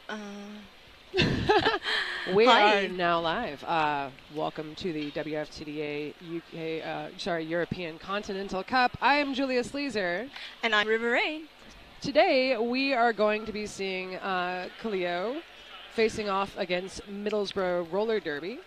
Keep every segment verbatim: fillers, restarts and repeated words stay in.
Uh, we Hi. are now live. Uh, welcome to the W F T D A U K, uh, sorry, European Continental Cup. I am Julia Sleazer. And I'm River Ray. Today we are going to be seeing uh, Kallio facing off against Middlesbrough Roller Derby.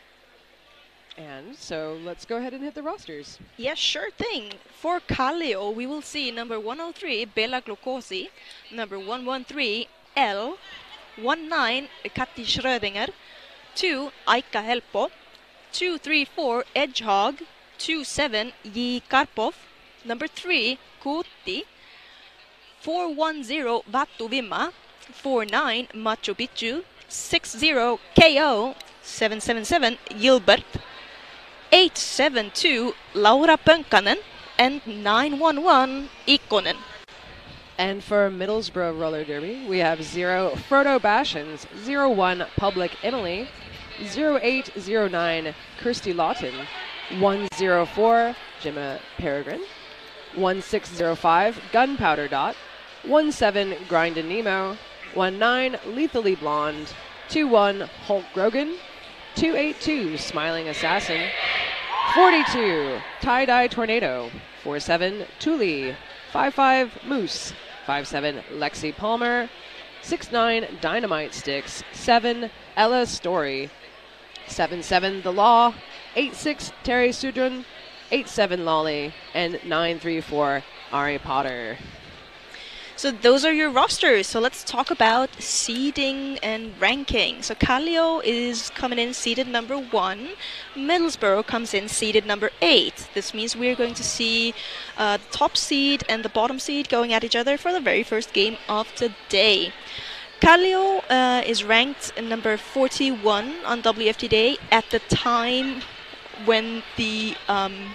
And so let's go ahead and hit the rosters. Yes, sure thing. For Kallio, we will see number one oh three, Bella Glucosi, number one one three, L, one nine, Katti Schrödinger, two, Aika Helpo, two three four, Edgehog, two seven, J. Karpov, number three, Kuti, four one zero, Vattu Vimma, four nine, Machu Picchu, six zero, K O, seven seven seven, Gilbert, eight seven two, Laura Pönkanen, and nine one one, Ikonen. And for Middlesbrough Roller Derby, we have zero Frodo Bashens, zero one Public Emily, zero eight zero nine Kirsty Lawton, one zero four Gemma Peregrine, one six zero five Gunpowder Dot, one seven Grindin' Nemo, one nine Lethally Blonde, two one Hulk Grogan, two eight two Smiling Assassin, forty-two Tie-Dye Tornado, four seven Thule, five five Moose, five seven Lexi Palmer, six nine Dynamite Sticks, seven Ella Story, seven seven The Law, eight six Terry Sudrun, eight seven Lolly, and nine three four Ari Potter. So those are your rosters. So let's talk about seeding and ranking. So Kallio is coming in seeded number one. Middlesbrough comes in seeded number eight. This means we're going to see uh, the top seed and the bottom seed going at each other for the very first game of the day. Kallio uh, is ranked number forty-one on W F T D A at the time when the... Um,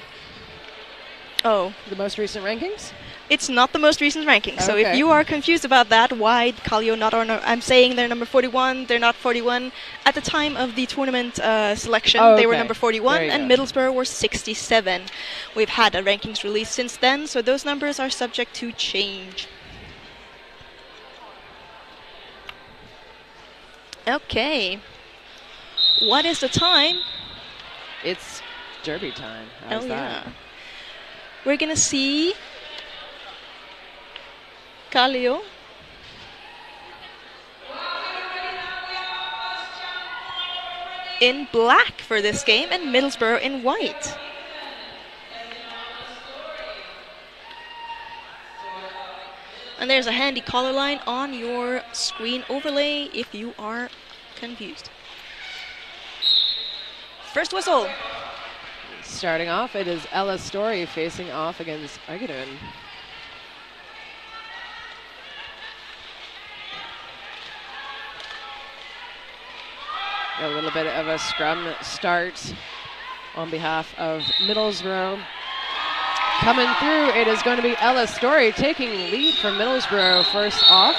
oh. The most recent rankings? It's not the most recent ranking. So Okay. if you are confused about that, why Kallio not on? I'm saying they're number forty-one. They're not forty-one. At the time of the tournament uh, selection, Oh, they were okay. number forty-one, There you and go. Middlesbrough were sixty-seven. We've had a rankings release since then, so those numbers are subject to change. Okay. What is the time? It's derby time. How's oh that? yeah. We're gonna see Kallio in black for this game and Middlesbrough in white. And there's a handy color line on your screen overlay if you are confused. First whistle. Starting off, it is Ella Story facing off against Aigudun. A little bit of a scrum start on behalf of Middlesbrough. Coming through, it is going to be Ella Story taking lead from Middlesbrough first off.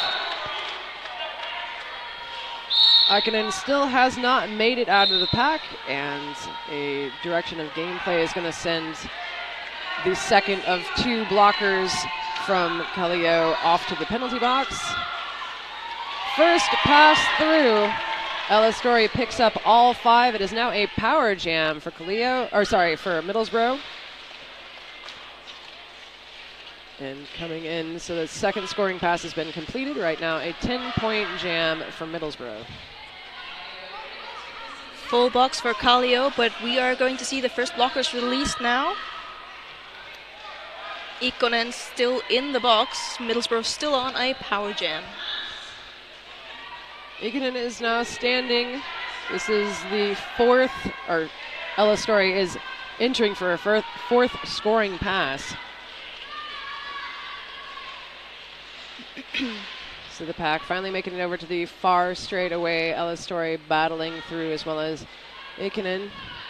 Ikonen still has not made it out of the pack, and a direction of gameplay is going to send the second of two blockers from Kallio off to the penalty box. First pass through. Ella Story picks up all five. It is now a power jam for Kallio, or sorry, for Middlesbrough. And coming in, so the second scoring pass has been completed. Right now, a ten-point jam for Middlesbrough. Full box for Kallio, but we are going to see the first blockers released now. Ikonen still in the box. Middlesbrough still on a power jam. Ikonen is now standing. This is the fourth, or Ella Story is entering for a fourth, fourth scoring pass. So the pack finally making it over to the far straightaway. Ella Story battling through, as well as Ikonen.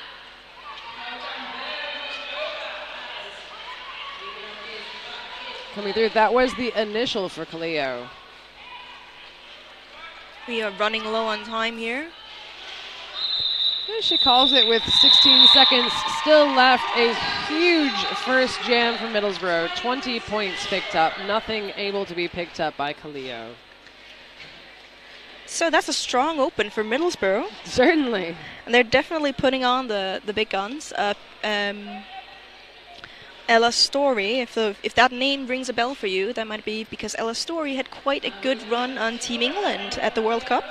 Coming through, that was the initial for Kallio. We are running low on time here. She calls it with sixteen seconds still left. A huge first jam for Middlesbrough. twenty points picked up. Nothing able to be picked up by Kallio. So that's a strong open for Middlesbrough. Certainly. And they're definitely putting on the, the big guns. Uh, um, Ella Story, if the if that name rings a bell for you, that might be because Ella Story had quite a good run on Team England at the World Cup.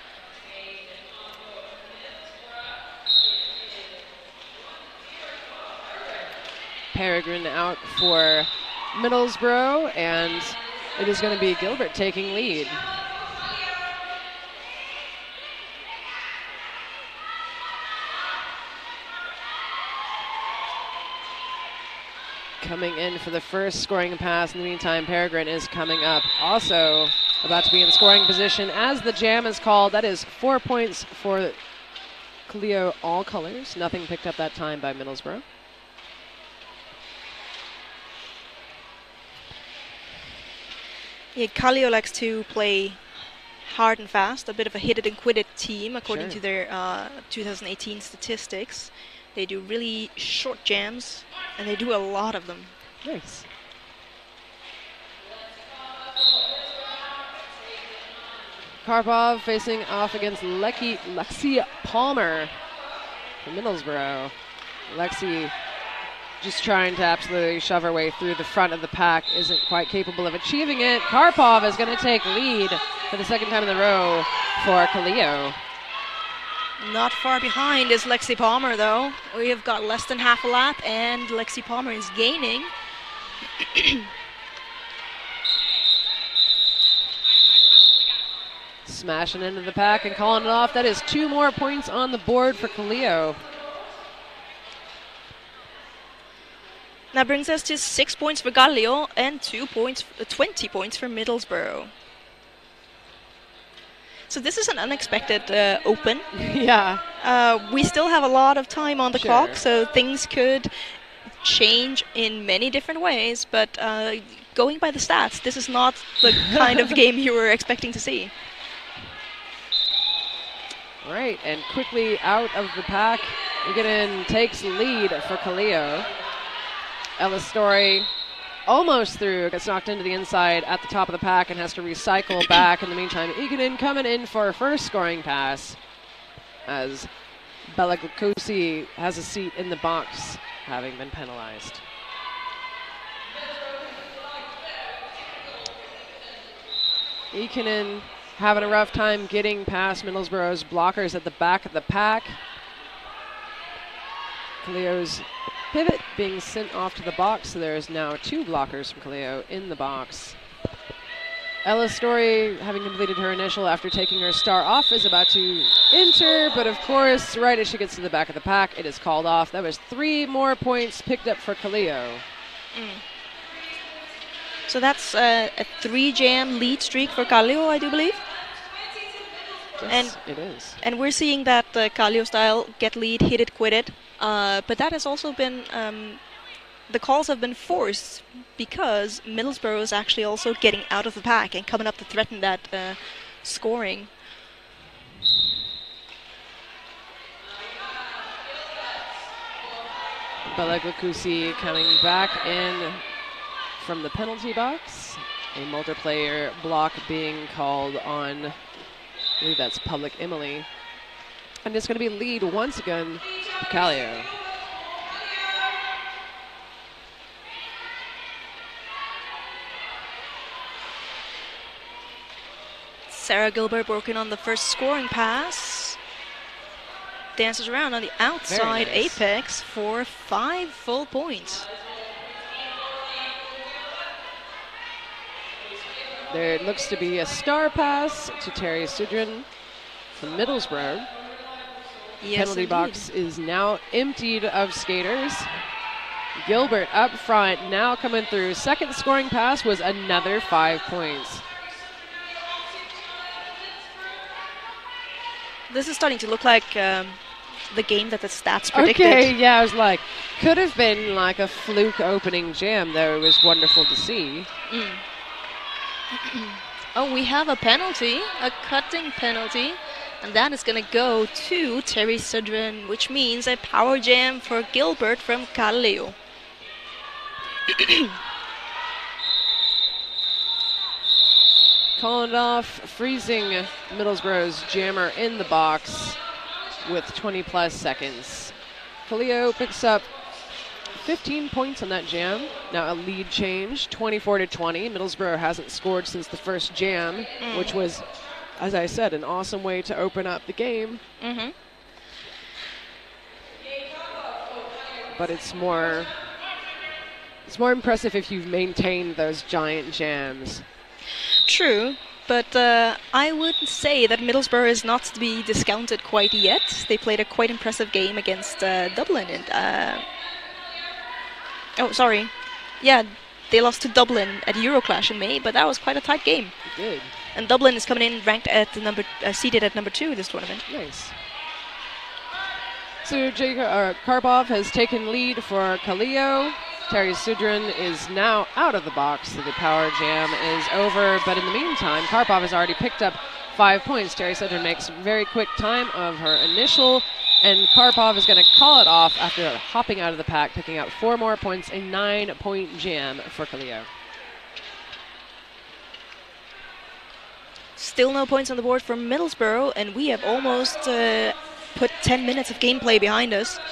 Peregrine out for Middlesbrough, and it is going to be Gilbert taking lead. Coming in for the first scoring pass. In the meantime, Peregrine is coming up. Also about to be in scoring position as the jam is called. That is four points for Kallio, all colors. Nothing picked up that time by Middlesbrough. Yeah, Kallio likes to play hard and fast, a bit of a hit it and quit it team, according Sure. to their uh, two thousand eighteen statistics. They do really short jams, and they do a lot of them. Nice. Karpov facing off against Leki, Lexi Palmer from Middlesbrough. Lexi just trying to absolutely shove her way through the front of the pack, isn't quite capable of achieving it. Karpov is going to take lead for the second time in a row for Kallio. Not far behind is Lexi Palmer, though. We have got less than half a lap, and Lexi Palmer is gaining. Smashing into the pack and calling it off. That is two more points on the board for Kallio. That brings us to six points for Kallio and two points, uh, twenty points for Middlesbrough. So this is an unexpected uh, open. Yeah. Uh, we still have a lot of time on the Sure. clock, so things could change in many different ways. But uh, going by the stats, this is not the kind of game you were expecting to see. Right, and quickly out of the pack, Iganen takes lead for Kallio. Ella Story almost through, gets knocked into the inside at the top of the pack and has to recycle back. In the meantime, Iganen coming in for a first scoring pass as Bella Glucosi has a seat in the box, having been penalized. Ikanen having a rough time getting past Middlesbrough's blockers at the back of the pack. Kallio's pivot being sent off to the box, so there's now two blockers from Kallio in the box. Ella Story, having completed her initial after taking her star off, is about to enter, but of course, right as she gets to the back of the pack, it is called off. That was three more points picked up for Kallio. Mm. So that's uh, a three-jam lead streak for Kallio, I do believe. Yes, And- it is. And we're seeing that uh, Kallio style, get lead, hit it, quit it. Uh, but that has also been, um, the calls have been forced because Middlesbrough is actually also getting out of the pack and coming up to threaten that uh, scoring. Bella Glucosi coming back in from the penalty box. A multiplayer block being called on, I believe that's Public Emily. And it's going to be lead once again for Kallio. Sarah Gilbert working on the first scoring pass. Dances around on the outside nice. apex for five full points. There looks to be a star pass to Terry Sudrin from Middlesbrough. Yes, Penalty indeed. box is now emptied of skaters. Gilbert up front, now coming through. Second scoring pass was another five points. This is starting to look like um, the game that the stats predicted. Okay, yeah, I was like, could have been like a fluke opening jam, though it was wonderful to see. Mm. Oh, we have a penalty, a cutting penalty, and that is going to go to Terry Sudrin, which means a power jam for Gilbert from Kallio. calling it off, freezing Middlesbrough's jammer in the box with twenty plus seconds. Kallio picks up fifteen points on that jam. Now a lead change, twenty-four to twenty. Middlesbrough hasn't scored since the first jam, Mm. which was, as I said, an awesome way to open up the game. Mm-hmm. But it's more, it's more impressive if you've maintained those giant jams. True, but uh, I would say that Middlesbrough is not to be discounted quite yet. They played a quite impressive game against uh, Dublin. And, uh, oh, sorry. Yeah, they lost to Dublin at Euroclash in May, but that was quite a tight game. It did. And Dublin is coming in ranked at the number, uh, seeded at number two this tournament. Nice. So Jacob, uh, Karpov has taken lead for Kallio. Terry Sudrin is now out of the box, so the power jam is over. But in the meantime, Karpov has already picked up five points. Terry Sudrin makes very quick time of her initial, and Karpov is going to call it off after hopping out of the pack, picking up four more points, a nine-point jam for Kallio. Still no points on the board for Middlesbrough, and we have almost uh, put ten minutes of gameplay behind us.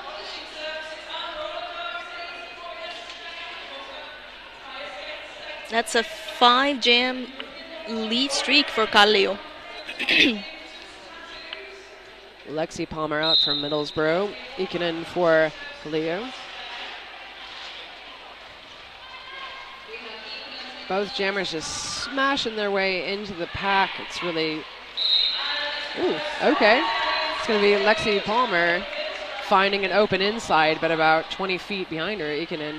That's a five jam lead streak for Kallio. Lexi Palmer out from Middlesbrough. Ikonen for Kallio. Both jammers just smashing their way into the pack. It's really... Ooh, okay. It's going to be Lexi Palmer finding an open inside, but about twenty feet behind her, Ikonen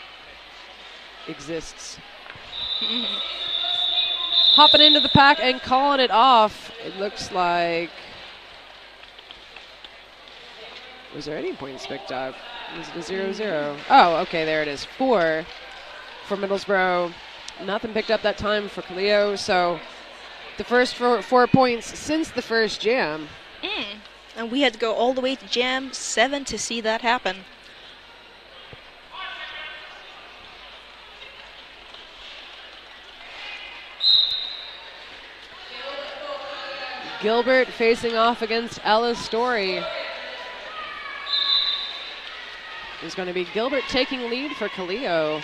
exists. Hopping into the pack and calling it off. It looks like... Was there any points picked up? Was it a zero zero? Oh, okay, there it is. Four for Middlesbrough. Nothing picked up that time for Kallio, so the first four, four points since the first jam. Mm. And we had to go all the way to jam seven to see that happen. Gilbert facing off against Ella Story. It's going to be Gilbert taking lead for Kallio.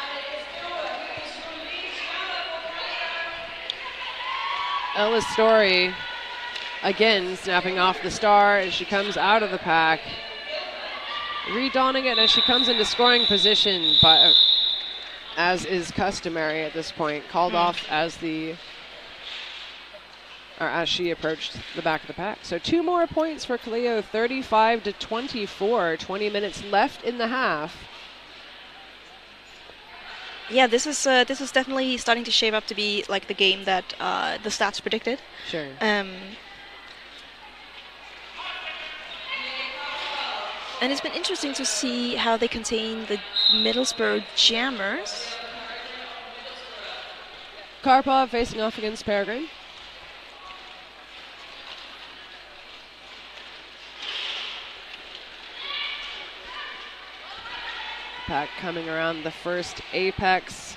Ella Story again snapping off the star as she comes out of the pack. Redonning it as she comes into scoring position, but as is customary at this point, called mm. off as the or as she approached the back of the pack. So two more points for Kallio, thirty-five to twenty-four, twenty minutes left in the half. Yeah, this is uh, this is definitely starting to shape up to be like the game that uh, the stats predicted. Sure. Um, and it's been interesting to see how they contain the Middlesbrough jammers. Karpov facing off against Peregrine. Pack coming around the first apex.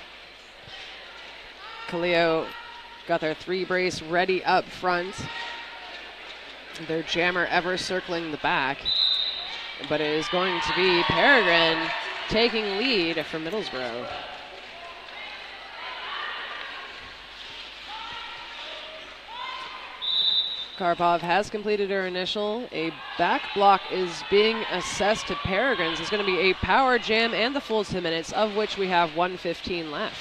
Kallio got their three brace ready up front. Their jammer ever circling the back. But it is going to be Peregrine taking lead for Middlesbrough. Karpov has completed her initial. A back block is being assessed to Peregrine's. It's going to be a power jam and the full ten minutes, of which we have one fifteen left.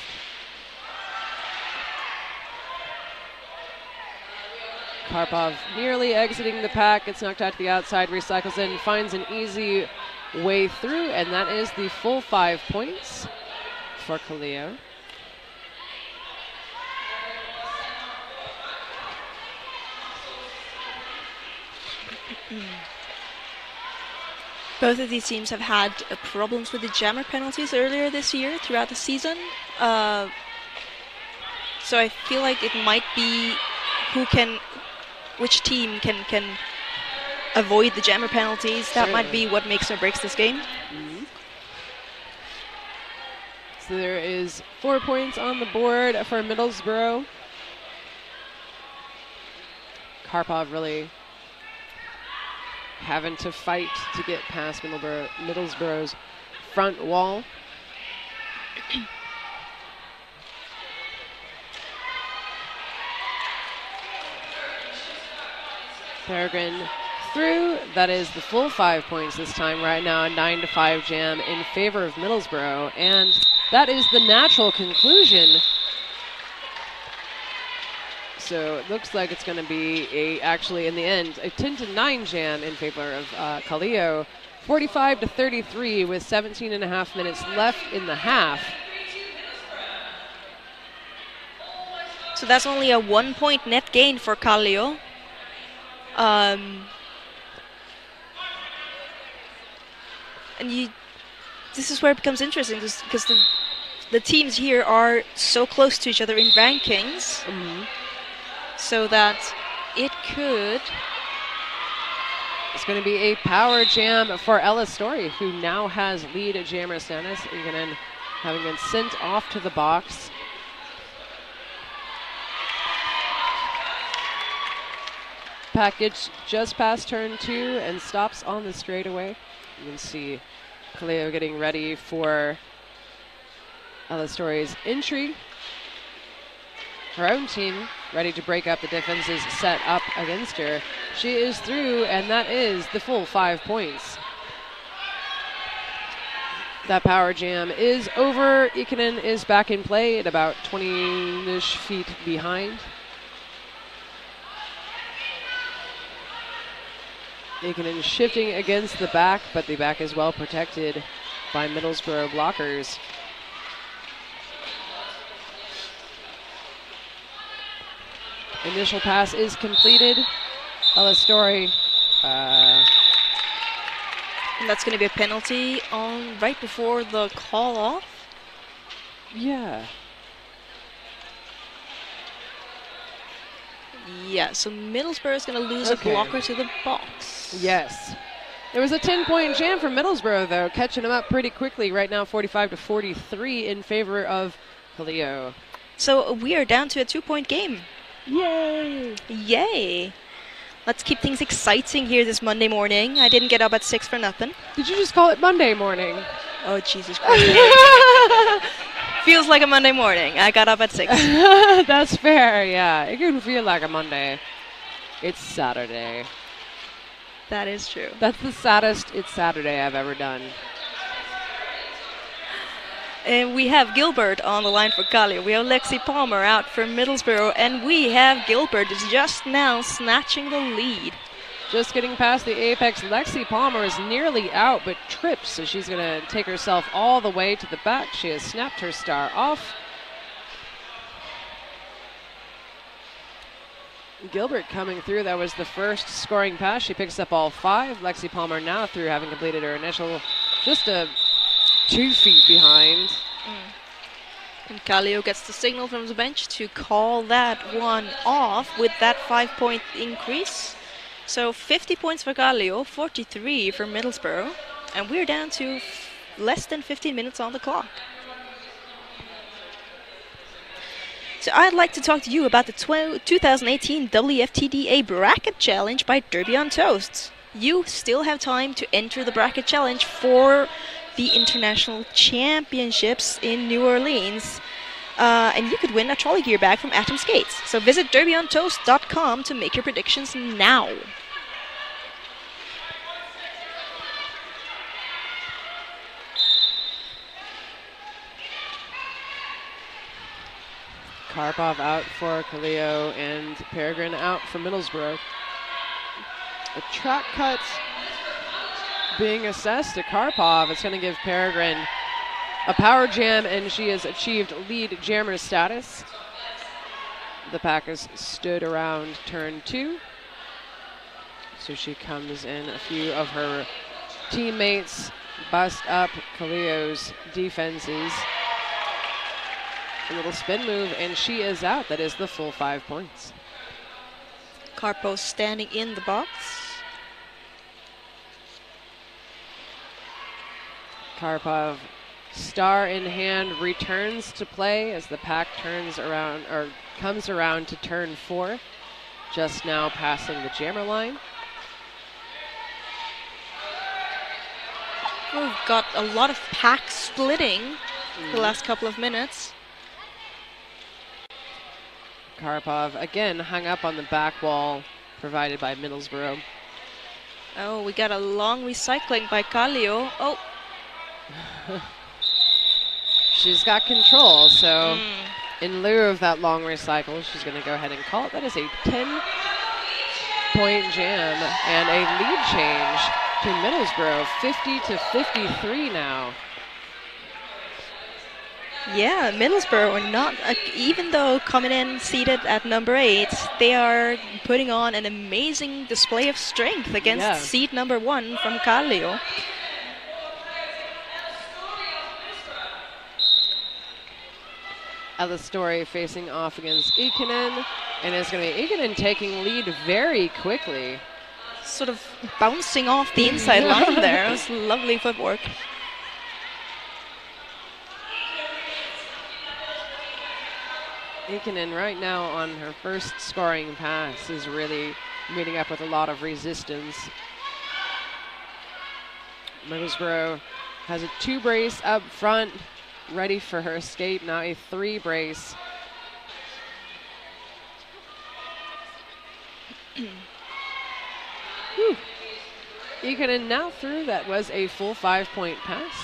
Karpov nearly exiting the pack, gets knocked out to the outside, recycles in, finds an easy way through, and that is the full five points for Kallio. Both of these teams have had uh, problems with the jammer penalties earlier this year throughout the season. Uh, so I feel like it might be who can, which team can can avoid the jammer penalties. That Certainly. might be what makes or breaks this game. Mm-hmm. So there is four points on the board for Middlesbrough. Karpov really having to fight to get past Middlesbrough, Middlesbrough's front wall. Peregrine through. That is the full five points this time. Right now, a nine to five jam in favor of Middlesbrough, and that is the natural conclusion. So it looks like it's going to be a actually in the end a ten to nine jam in favor of uh, Kallio, forty-five to thirty-three with seventeen and a half minutes left in the half. So that's only a one-point net gain for Kallio. Um, and you, this is where it becomes interesting, because the the teams here are so close to each other in rankings, Mm-hmm. so that it could. It's going to be a power jam for Ella Story, who now has lead jammer status, even having been sent off to the box. Package just past turn two and stops on the straightaway. You can see Kallio getting ready for Ella Story's entry. Her own team ready to break up the defenses set up against her. She is through, and that is the full five points. That power jam is over. Ikonen is back in play at about twenty-ish feet behind. Ikonen shifting against the back, but the back is well protected by Middlesbrough blockers. Initial pass is completed. Ella Story. Uh, And that's going to be a penalty on right before the call off. yeah. Yeah, so Middlesbrough is going to lose Okay. a blocker to the box. Yes. There was a ten-point jam for Middlesbrough, though, catching them up pretty quickly. Right now, forty-five to forty-three in favor of Kallio. So we are down to a two-point game. Yay! Yay! Let's keep things exciting here this Monday morning. I didn't get up at six for nothing. Did you just call it Monday morning? Oh, Jesus Christ. Feels like a Monday morning. I got up at six. That's fair, yeah. It can feel like a Monday. It's Saturday. That is true. That's the saddest It's Saturday I've ever done. And we have Gilbert on the line for Kallio. We have Lexi Palmer out for Middlesbrough. And we have Gilbert just now snatching the lead. Just getting past the apex, Lexi Palmer is nearly out, but trips, so she's going to take herself all the way to the back. She has snapped her star off. Gilbert coming through. That was the first scoring pass. She picks up all five. Lexi Palmer now through, having completed her initial, just a two feet behind. And Kallio gets the signal from the bench to call that one off with that five-point increase. So fifty points for Kallio, forty-three for Middlesbrough, and we're down to f less than fifteen minutes on the clock. So I'd like to talk to you about the twenty eighteen W F T D A Bracket Challenge by Derby on Toast. You still have time to enter the Bracket Challenge for the International Championships in New Orleans. Uh, and you could win a trolley gear bag from Atom Skates. So visit derby on toast dot com to make your predictions now. Karpov out for Kallio and Peregrine out for Middlesbrough. A track cut being assessed to Karpov. It's going to give Peregrine a power jam, and she has achieved lead jammer status. The pack has stood around turn two. So she comes in. A few of her teammates bust up Kallio's defenses. A little spin move, and she is out. That is the full five points. Karpov standing in the box. Karpov, star in hand, returns to play as the pack turns around or comes around to turn four. just now passing the jammer line. We've got a lot of pack splitting mm. the last couple of minutes. Karpov again hung up on the back wall provided by Middlesbrough. Oh, we got a long recycling by Kallio. Oh. She's got control, so mm. in lieu of that long recycle, she's going to go ahead and call it. That is a ten-point jam and a lead change to Middlesbrough, fifty to fifty-three now. Yeah, Middlesbrough are not, uh, even though coming in seated at number eight, they are putting on an amazing display of strength against yeah. seed number one from Kallio. Ella Story facing off against Ikonen, and it's going to be Ikonen taking lead very quickly. Sort of bouncing off the inside line there. It was lovely footwork. Ikonen right now on her first scoring pass is really meeting up with a lot of resistance. Middlesbrough has a two brace up front, ready for her skate, now a three brace. Whew. Ikonen now through, that was a full five point pass.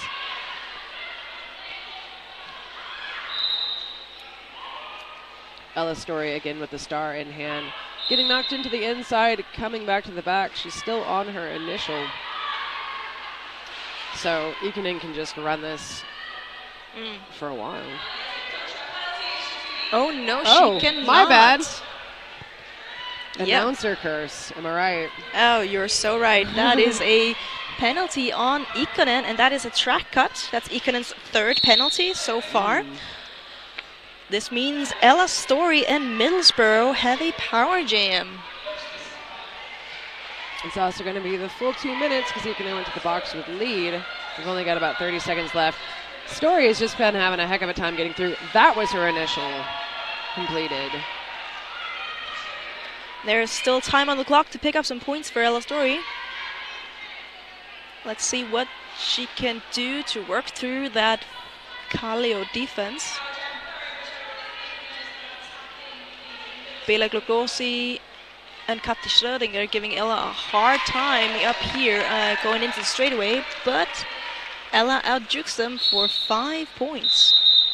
Ella Story again with the star in hand. Getting knocked into the inside, coming back to the back. She's still on her initial. So Ikonen can just run this mm. for a while. Oh no, oh, she cannot. My bad. Yep. Announcer curse, am I right? Oh, you're so right. That is a penalty on Ikonen, and that is a track cut. That's Ikonen's third penalty so far. Mm. This means Ella Story and Middlesbrough have a power jam. It's also going to be the full two minutes because Ikonen went to the box with lead. We've only got about thirty seconds left. Story has just been having a heck of a time getting through. That was her initial completed. There's still time on the clock to pick up some points for Ella Story. Let's see what she can do to work through that Kallio defense. Bela Glucosi and Katti Schrödinger giving Ella a hard time up here uh, going into the straightaway, but Ella outjukes them for five points.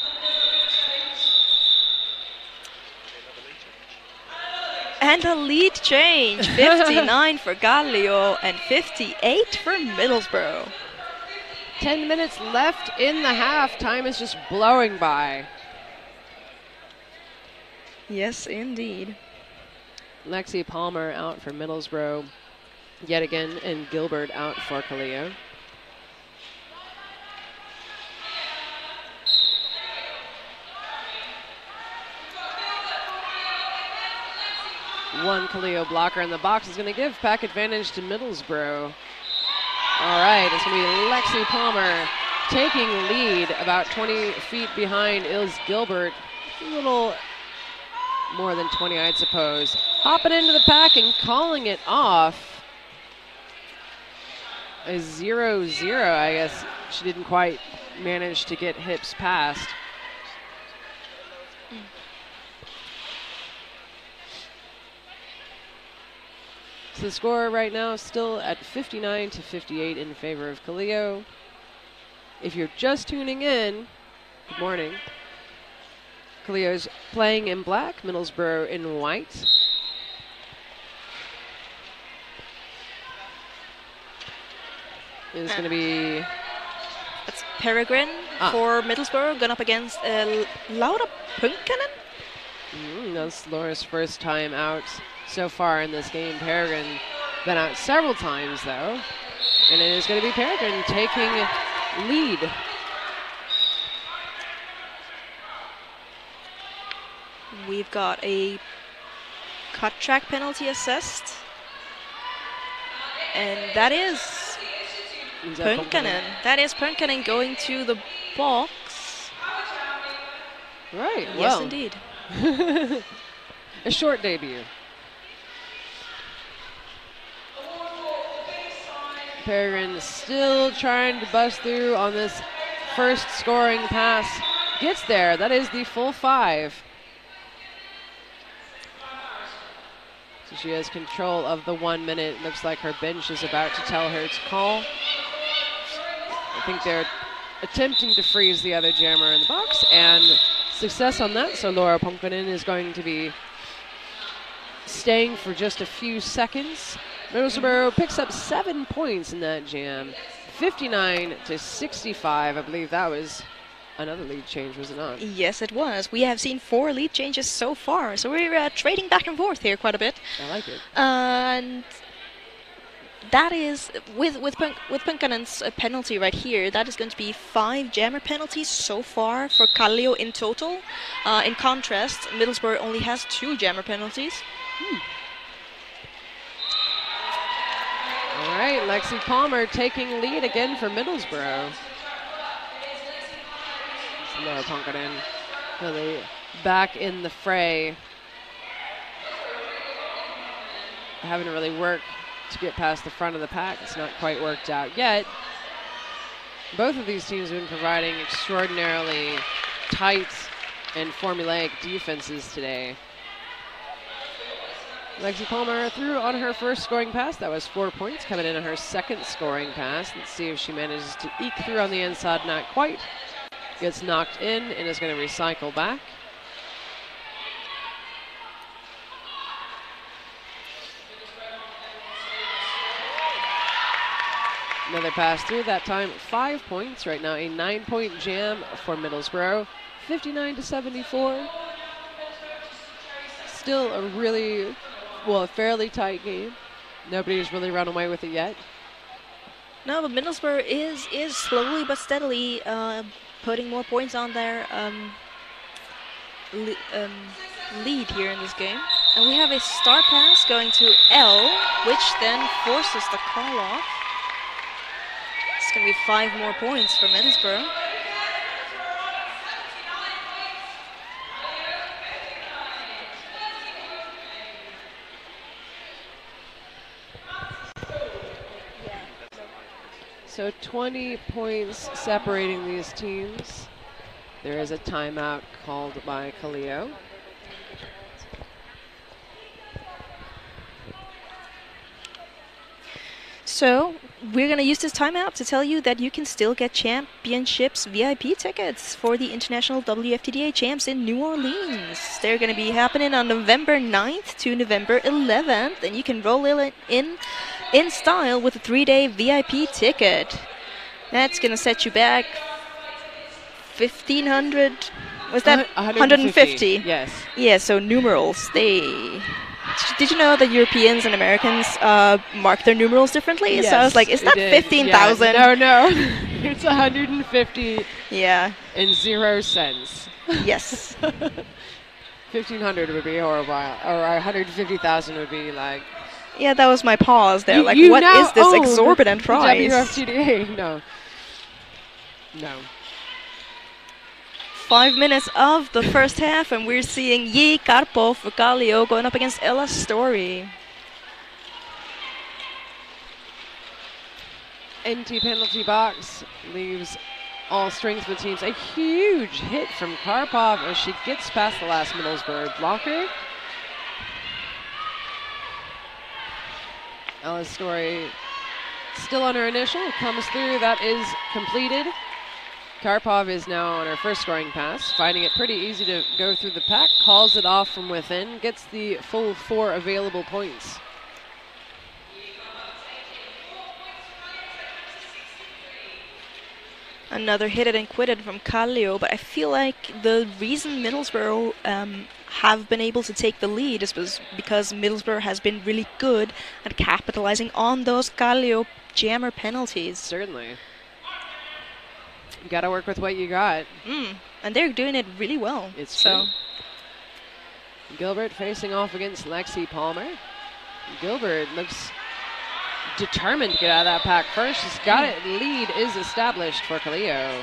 And a lead change, fifty-nine for Kallio and fifty-eight for Middlesbrough. Ten minutes left in the half. Time is just blowing by. Yes, indeed. Lexi Palmer out for Middlesbrough yet again, and Gilbert out for Kallio. One Kallio blocker in the box is going to give pack advantage to Middlesbrough. All right, it's going to be Lexi Palmer taking lead about twenty feet behind Ilse Gilbert. A little more than twenty, I'd suppose. Hopping into the pack and calling it off. A zero zero, I guess. She didn't quite manage to get hips past. So the score right now is still at fifty-nine to fifty-eight in favor of Kallio. If you're just tuning in, good morning. Kallio's playing in black, Middlesbrough in white. It's going to be... That's Peregrine ah. for Middlesbrough, going up against uh, Laura Punkanen. Mm, that's Laura's first time out so far in this game. Peregrine been out several times, though. And it is going to be Peregrine taking lead. We've got a cut track penalty assessed. And that is Punkanen. That is Punkanen going to the box. Right, yes, well. indeed. A short debut. Peregrine still trying to bust through on this first scoring pass. Gets there. That is the full five. So she has control of the one minute. Looks like her bench is about to tell her to call. I think they're attempting to freeze the other jammer in the box, and success on that. So Laura Pumpkinen is going to be staying for just a few seconds. Middlesbrough picks up seven points in that jam, fifty-nine to sixty-five. I believe that was another lead change, was it not? Yes, it was. We have seen four lead changes so far, so we're uh, trading back and forth here quite a bit. I like it. And that is, with with Punk, with Punkanen's uh, penalty right here, that is going to be five jammer penalties so far for Kallio in total. Uh, in contrast, Middlesbrough only has two jammer penalties. Hmm. All right, Lexi Palmer taking lead again for Middlesbrough. Laura Punkanen really back in the fray. Having to really work to get past the front of the pack. It's not quite worked out yet. Both of these teams have been providing extraordinarily tight and formulaic defenses today. Lexi Palmer threw on her first scoring pass. That was four points. Coming in on her second scoring pass. Let's see if she manages to eke through on the inside. Not quite. Gets knocked in and is going to recycle back. Another pass through, that time five points. Right now a nine-point jam for Middlesbrough, fifty-nine to seventy-four. Still a really, well, a fairly tight game. Nobody's really run away with it yet. No, but Middlesbrough is is slowly but steadily uh, putting more points on their um, le um, lead here in this game. And we have a star pass going to L, which then forces the call off. It's going to be five more points for Middlesbrough. So twenty points separating these teams. There is a timeout called by Kallio. So we're going to use this timeout to tell you that you can still get championships V I P tickets for the International W F T D A champs in New Orleans. They're going to be happening on November ninth to November eleventh, and you can roll in in, in style with a three-day V I P ticket. That's going to set you back fifteen hundred. Was that one hundred fifty? Yes. Yeah, so numerals. They... Did you know that Europeans and Americans uh, mark their numerals differently? Yes, so I was like, is that fifteen thousand? Yeah, no, no. It's one hundred fifty. Yeah. And zero cents. Yes. fifteen hundred would be horrible. Or one hundred fifty thousand would be like... Yeah, that was my pause there. You, like, you what now is this own exorbitant price? W F T D A. No. No. Five minutes of the first half, and we're seeing Yi Karpov for Kallio going up against Ella Story. Empty penalty box leaves all strength of the teams. A huge hit from Karpov as she gets past the last Middlesbrough blocker. Ella Story still on her initial, comes through, that is completed. Karpov is now on her first scoring pass, finding it pretty easy to go through the pack, calls it off from within, gets the full four available points. Another hit it and quit it from Kallio, but I feel like the reason Middlesbrough um, have been able to take the lead is because Middlesbrough has been really good at capitalizing on those Kallio jammer penalties. Certainly. You gotta work with what you got. Mm, and they're doing it really well. It's so. True. Gilbert facing off against Lexi Palmer. Gilbert looks determined to get out of that pack first. She's got it. Lead is established for Kallio.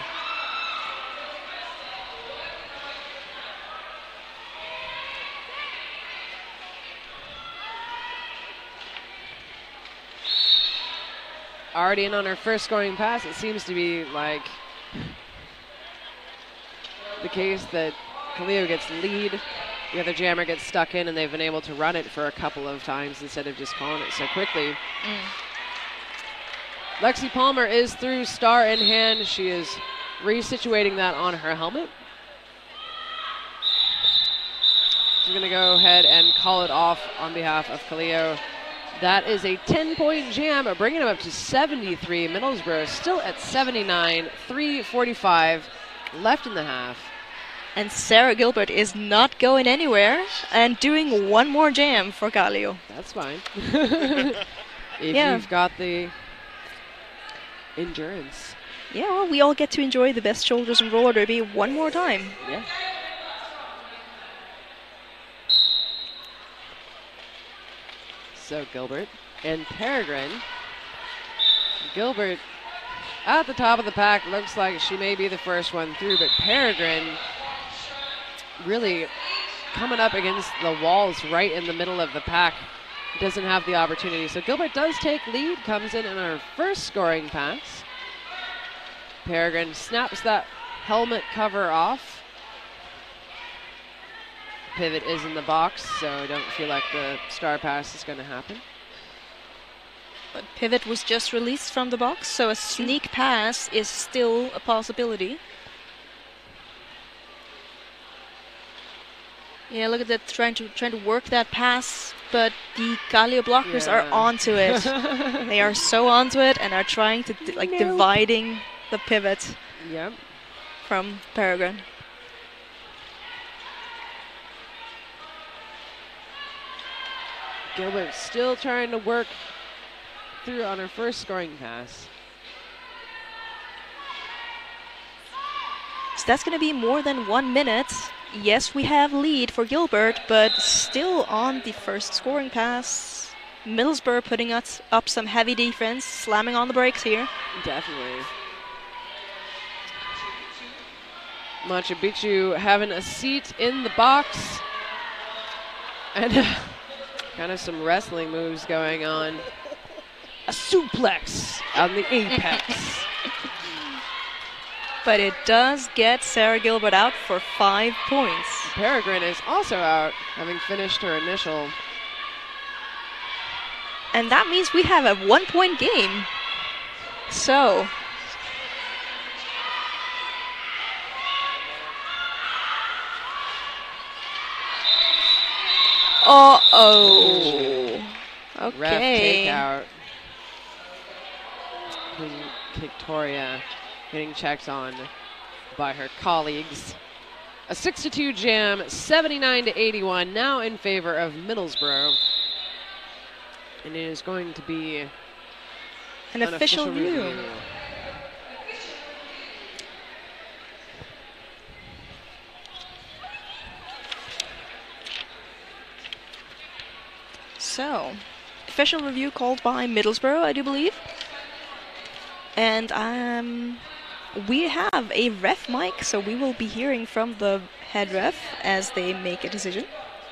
already in on her first scoring pass. It seems to be like the case that Kallio gets lead, the other jammer gets stuck in, and they've been able to run it for a couple of times instead of just calling it so quickly. Mm. Lexi Palmer is through, star in hand. She is resituating that on her helmet. She's going to go ahead and call it off on behalf of Kallio. That is a ten-point jam, bringing them up to seventy-three. Middlesbrough still at seventy-nine, three forty-five left in the half. And Sarah Gilbert is not going anywhere and doing one more jam for Kallio. That's fine. if yeah. you've got the endurance. Yeah, well, we all get to enjoy the best shoulders in roller derby one more time. Yeah. So Gilbert and Peregrine. Gilbert at the top of the pack, looks like she may be the first one through, but Peregrine really coming up against the walls right in the middle of the pack. Doesn't have the opportunity. So Gilbert does take lead, comes in on her first scoring pass. Peregrine snaps that helmet cover off. Pivot is in the box, so I don't feel like the star pass is going to happen. But pivot was just released from the box, so a sneak pass is still a possibility. Yeah, look at that, trying to trying to work that pass, but the Kallio blockers yeah. are onto it. They are so onto it and are trying to like no. dividing the pivot yep. from Peregrine. Gilbert still trying to work through on her first scoring pass. So that's going to be more than one minute. Yes, we have lead for Gilbert, but still on the first scoring pass. Middlesbrough putting us up some heavy defense, slamming on the brakes here. Definitely. Machu Picchu having a seat in the box. And uh, kind of some wrestling moves going on. A suplex on the apex. But it does get Sarah Gilbert out for five points. Peregrine is also out, having finished her initial. And that means we have a one-point game. So. Uh-oh. Okay. Ref takeout. Victoria getting checked on by her colleagues. A six to two jam, seventy-nine to eighty-one, now in favor of Middlesbrough. And it is going to be an, an official, official view. review. So, official review called by Middlesbrough, I do believe. And um, we have a ref mic, so we will be hearing from the head ref as they make a decision.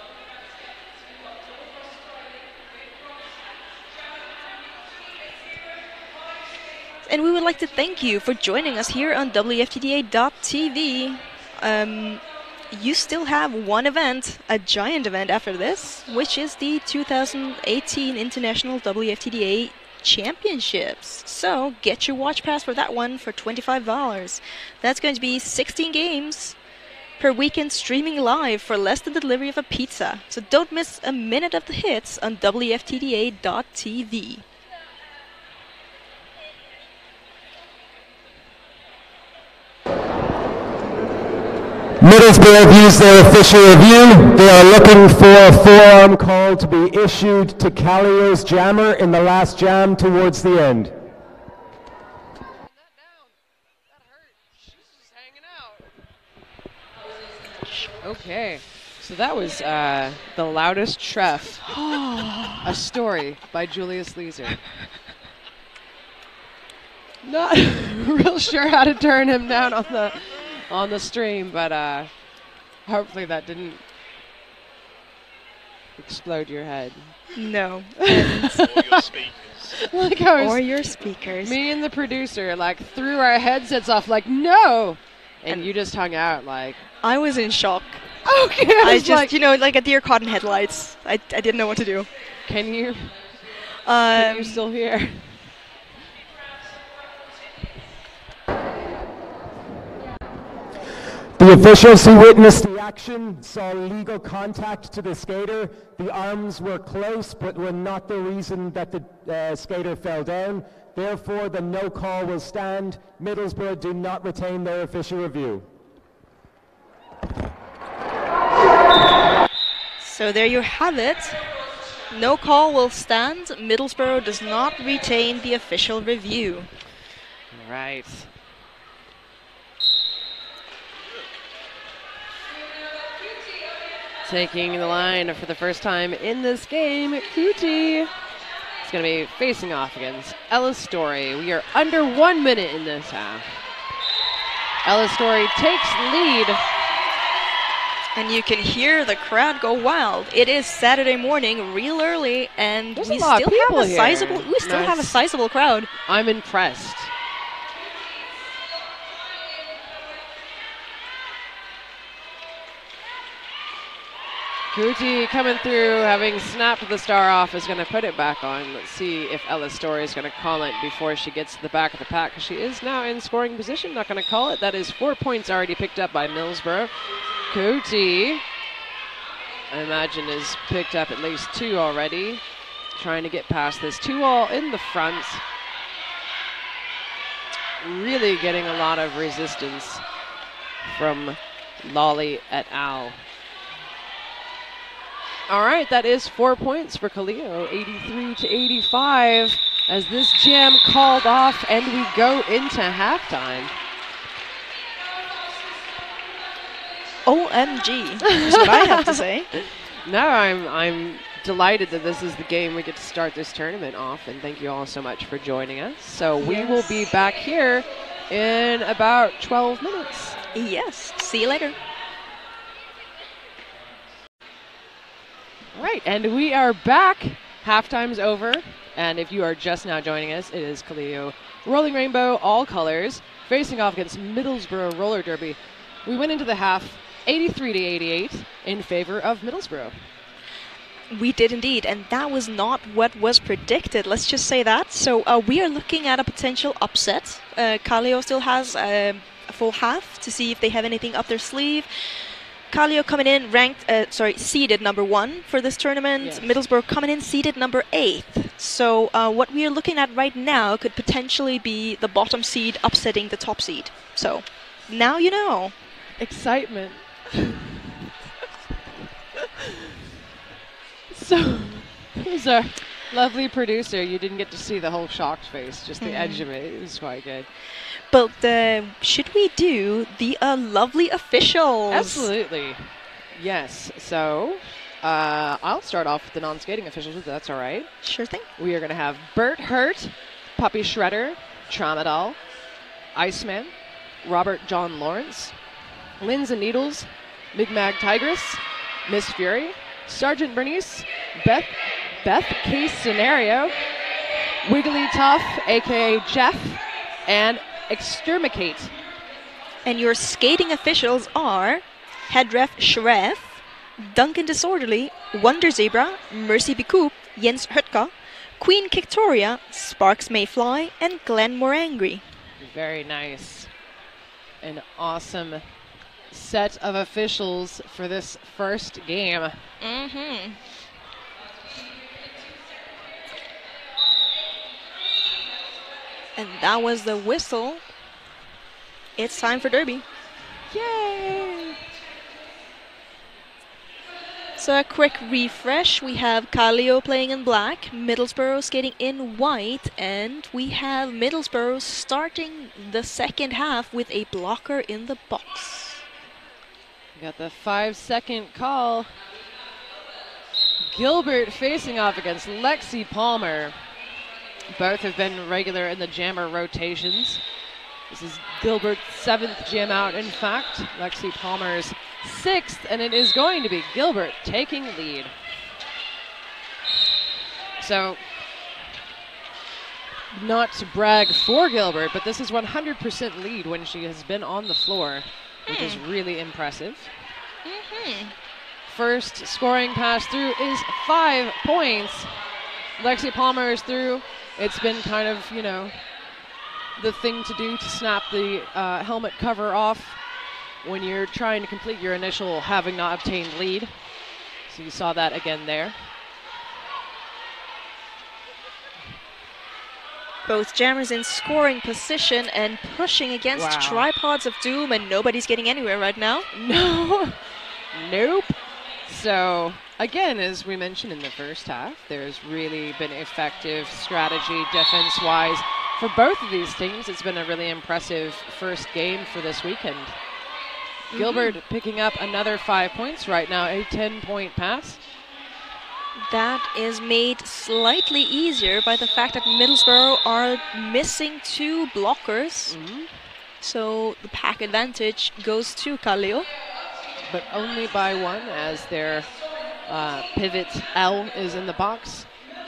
And we would like to thank you for joining us here on W F T D A dot T V. Um, you still have one event, a giant event after this, which is the two thousand eighteen International W F T D A Championships. So get your watch pass for that one for twenty-five dollars. That's going to be sixteen games per weekend streaming live for less than the delivery of a pizza. So don't miss a minute of the hits on W F T D A dot T V. Middlesbrough have used their official review. They are looking for a forearm call to be issued to Kallio's jammer in the last jam towards the end. Okay, so that was uh, the loudest treff. A story by Julius Leeser. Not real sure how to turn him down on the on the stream, but uh, hopefully that didn't explode your head. No. And Or your speakers. Like I was, or your speakers. me and the producer like threw our headsets off like no, and, And- you just hung out like I was in shock. okay. I, I was just, like, you know, like a deer caught in headlights. I, I didn't know what to do. can you? Can Um, you still hear? The officials who witnessed the action saw legal contact to the skater. The arms were close, but were not the reason that the uh, skater fell down. Therefore, the no call will stand. Middlesbrough do not retain their official review. So there you have it. No call will stand. Middlesbrough does not retain the official review. Right. Taking the line for the first time in this game, Kuti is going to be facing off against Ella Story. We are under one minute in this half. Ella Story takes lead. And you can hear the crowd go wild. It is Saturday morning, real early, and There's we a lot of still have people a here. sizable. We still have a Nice. sizable crowd. I'm impressed. Kuti coming through, having snapped the star off, is going to put it back on. Let's see if Ella Story is going to call it before she gets to the back of the pack. She is now in scoring position. Not going to call it. That is four points already picked up by Middlesbrough. Kuti, I imagine, has picked up at least two already. Trying to get past this two-all in the front. Really getting a lot of resistance from Lolly et al. All right, that is four points for Kallio, eighty-three to eighty-five, as this jam called off and we go into halftime. O M G, is what I have to say. No, I'm I'm delighted that this is the game we get to start this tournament off, and thank you all so much for joining us. So we Yes. will be back here in about twelve minutes. Yes, see you later. All right, and we are back. Halftime's over, and if you are just now joining us, it is Kallio Rolling Rainbow, all colors, facing off against Middlesbrough Roller Derby. We went into the half eighty-three to eighty-eight in favor of Middlesbrough. We did indeed, and that was not what was predicted. Let's just say that. So uh, we are looking at a potential upset. Uh, Kallio still has uh, a full half to see if they have anything up their sleeve. Kallio coming in ranked, uh, sorry, seeded number one for this tournament. Yes. Middlesbrough coming in seeded number eighth. So uh, what we are looking at right now could potentially be the bottom seed upsetting the top seed. So now you know. Excitement. So, who's our lovely producer? You didn't get to see the whole shocked face, just the Mhm. edge of it. It was quite good. But uh, should we do the uh, lovely officials? Absolutely. Yes. So, uh, I'll start off with the non-skating officials, if that's all right. Sure thing. We are going to have Bert Hurt, Puppy Shredder, Tramadol, Iceman, Robert John Lawrence, Linz and Needles, Migmag Tigress, Miss Fury, Sergeant Bernice, Beth, Beth Case Scenario, Wiggly Tough, aka Jeff, and Extermicate. And your skating officials are Headref Shref, Duncan Disorderly, Wonder Zebra, Mercy Bikoop, Jens Hutka, Queen Victoria, Sparks Mayfly, and Glenn Morangry. Very nice. An awesome set of officials for this first game. Mm-hmm. And that was the whistle. It's time for Derby. Yay! So a quick refresh. We have Kallio playing in black, Middlesbrough skating in white, and we have Middlesbrough starting the second half with a blocker in the box. We got the five second call. Gilbert facing off against Lexi Palmer. Both have been regular in the jammer rotations. This is Gilbert's seventh jam out, in fact. Lexi Palmer's sixth, and it is going to be Gilbert taking lead. So, not to brag for Gilbert, but this is one hundred percent lead when she has been on the floor, which Hmm. is really impressive. Mm-hmm. First scoring pass through is five points. Lexi Palmer is through. It's been kind of, you know, the thing to do to snap the uh, helmet cover off when you're trying to complete your initial having not obtained lead. So you saw that again there. Both jammers in scoring position and pushing against Wow. tripods of doom, and nobody's getting anywhere right now. No. Nope. So, again, as we mentioned in the first half, there's really been effective strategy defense-wise for both of these teams. It's been a really impressive first game for this weekend. Mm-hmm. Gilbert picking up another five points right now, a ten-point pass. That is made slightly easier by the fact that Middlesbrough are missing two blockers. Mm-hmm. So the pack advantage goes to Kallio. But only by one, as their uh, pivot L is in the box.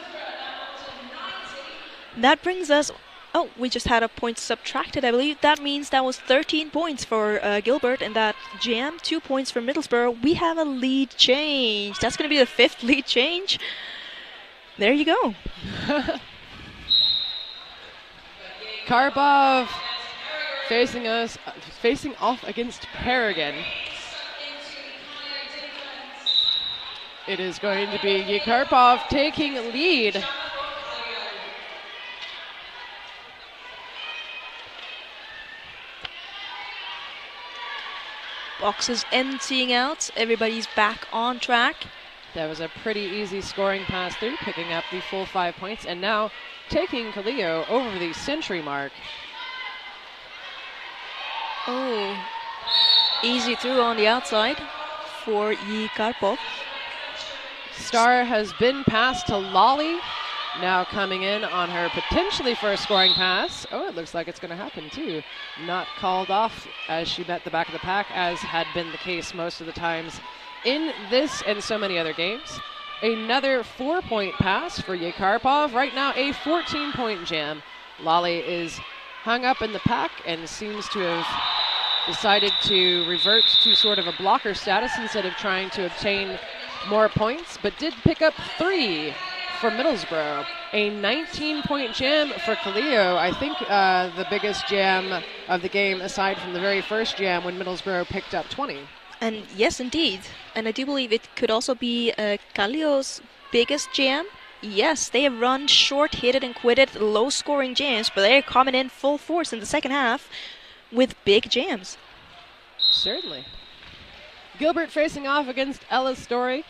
That brings us... Oh, we just had a point subtracted, I believe. That means that was thirteen points for uh, Gilbert in that jam, two points for Middlesbrough. We have a lead change. That's going to be the fifth lead change. There you go. Karpov facing us, uh, facing off against Paragon. It is going to be Yekarpov taking lead. Boxes emptying out. Everybody's back on track. That was a pretty easy scoring pass through, picking up the full five points, and now taking Kallio over the century mark. Oh, easy through on the outside for Yekarpov. Star has been passed to Lolly, now coming in on her potentially first scoring pass. Oh, it looks like it's going to happen too. Not called off as she met the back of the pack, as had been the case most of the times in this and so many other games. Another four-point pass for Yekarpov. Right now, a fourteen-point jam. Lolly is hung up in the pack and seems to have decided to revert to sort of a blocker status instead of trying to obtain more points, but did pick up three for Middlesbrough. A nineteen-point jam for Kallio. I think uh, the biggest jam of the game, aside from the very first jam when Middlesbrough picked up twenty. And yes, indeed. And I do believe it could also be uh, Kallio's biggest jam. Yes, they have run short, hit it and quit it, low-scoring jams, but they're coming in full force in the second half with big jams. Certainly. Gilbert facing off against Ella's Story.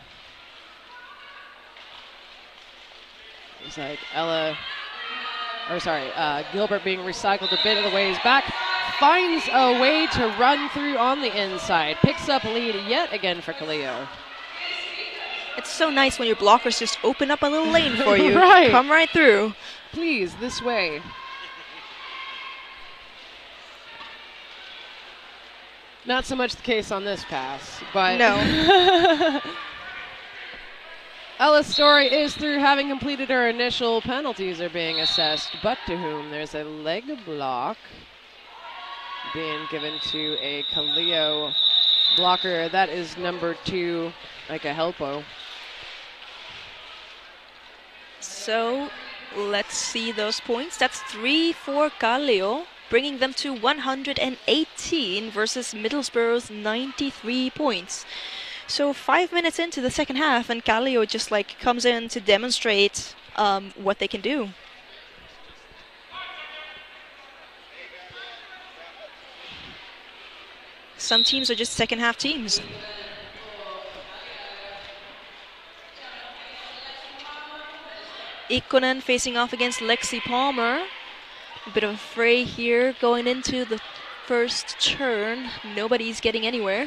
It's like Ella, or sorry, uh, Gilbert being recycled a bit of the ways back, finds a way to run through on the inside, picks up lead yet again for Kallio. It's so nice when your blockers just open up a little lane for you. Right. Come right through. Please, this way. Not so much the case on this pass, but No. Ella's Story is through, having completed her initial penalties are being assessed, but to whom there's a leg block being given to a Kallio blocker. That is number two, like a helpo. So let's see those points. That's three for Kallio, bringing them to one hundred eighteen versus Middlesbrough's ninety-three points. So five minutes into the second half, and Kallio just like comes in to demonstrate um, what they can do. Some teams are just second half teams. Ikonen facing off against Lexi Palmer. A bit of a fray here going into the first turn. Nobody's getting anywhere.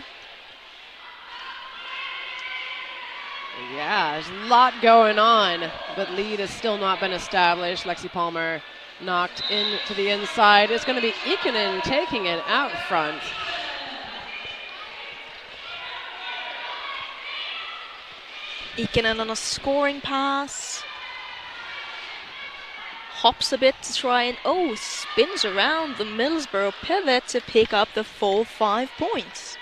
Yeah, there's a lot going on, but lead has still not been established. Lexi Palmer knocked into the inside. It's going to be Ikonen taking it out front. Ikonen on a scoring pass. hops a bit to try and, oh, spins around the Middlesbrough pivot to pick up the full five points.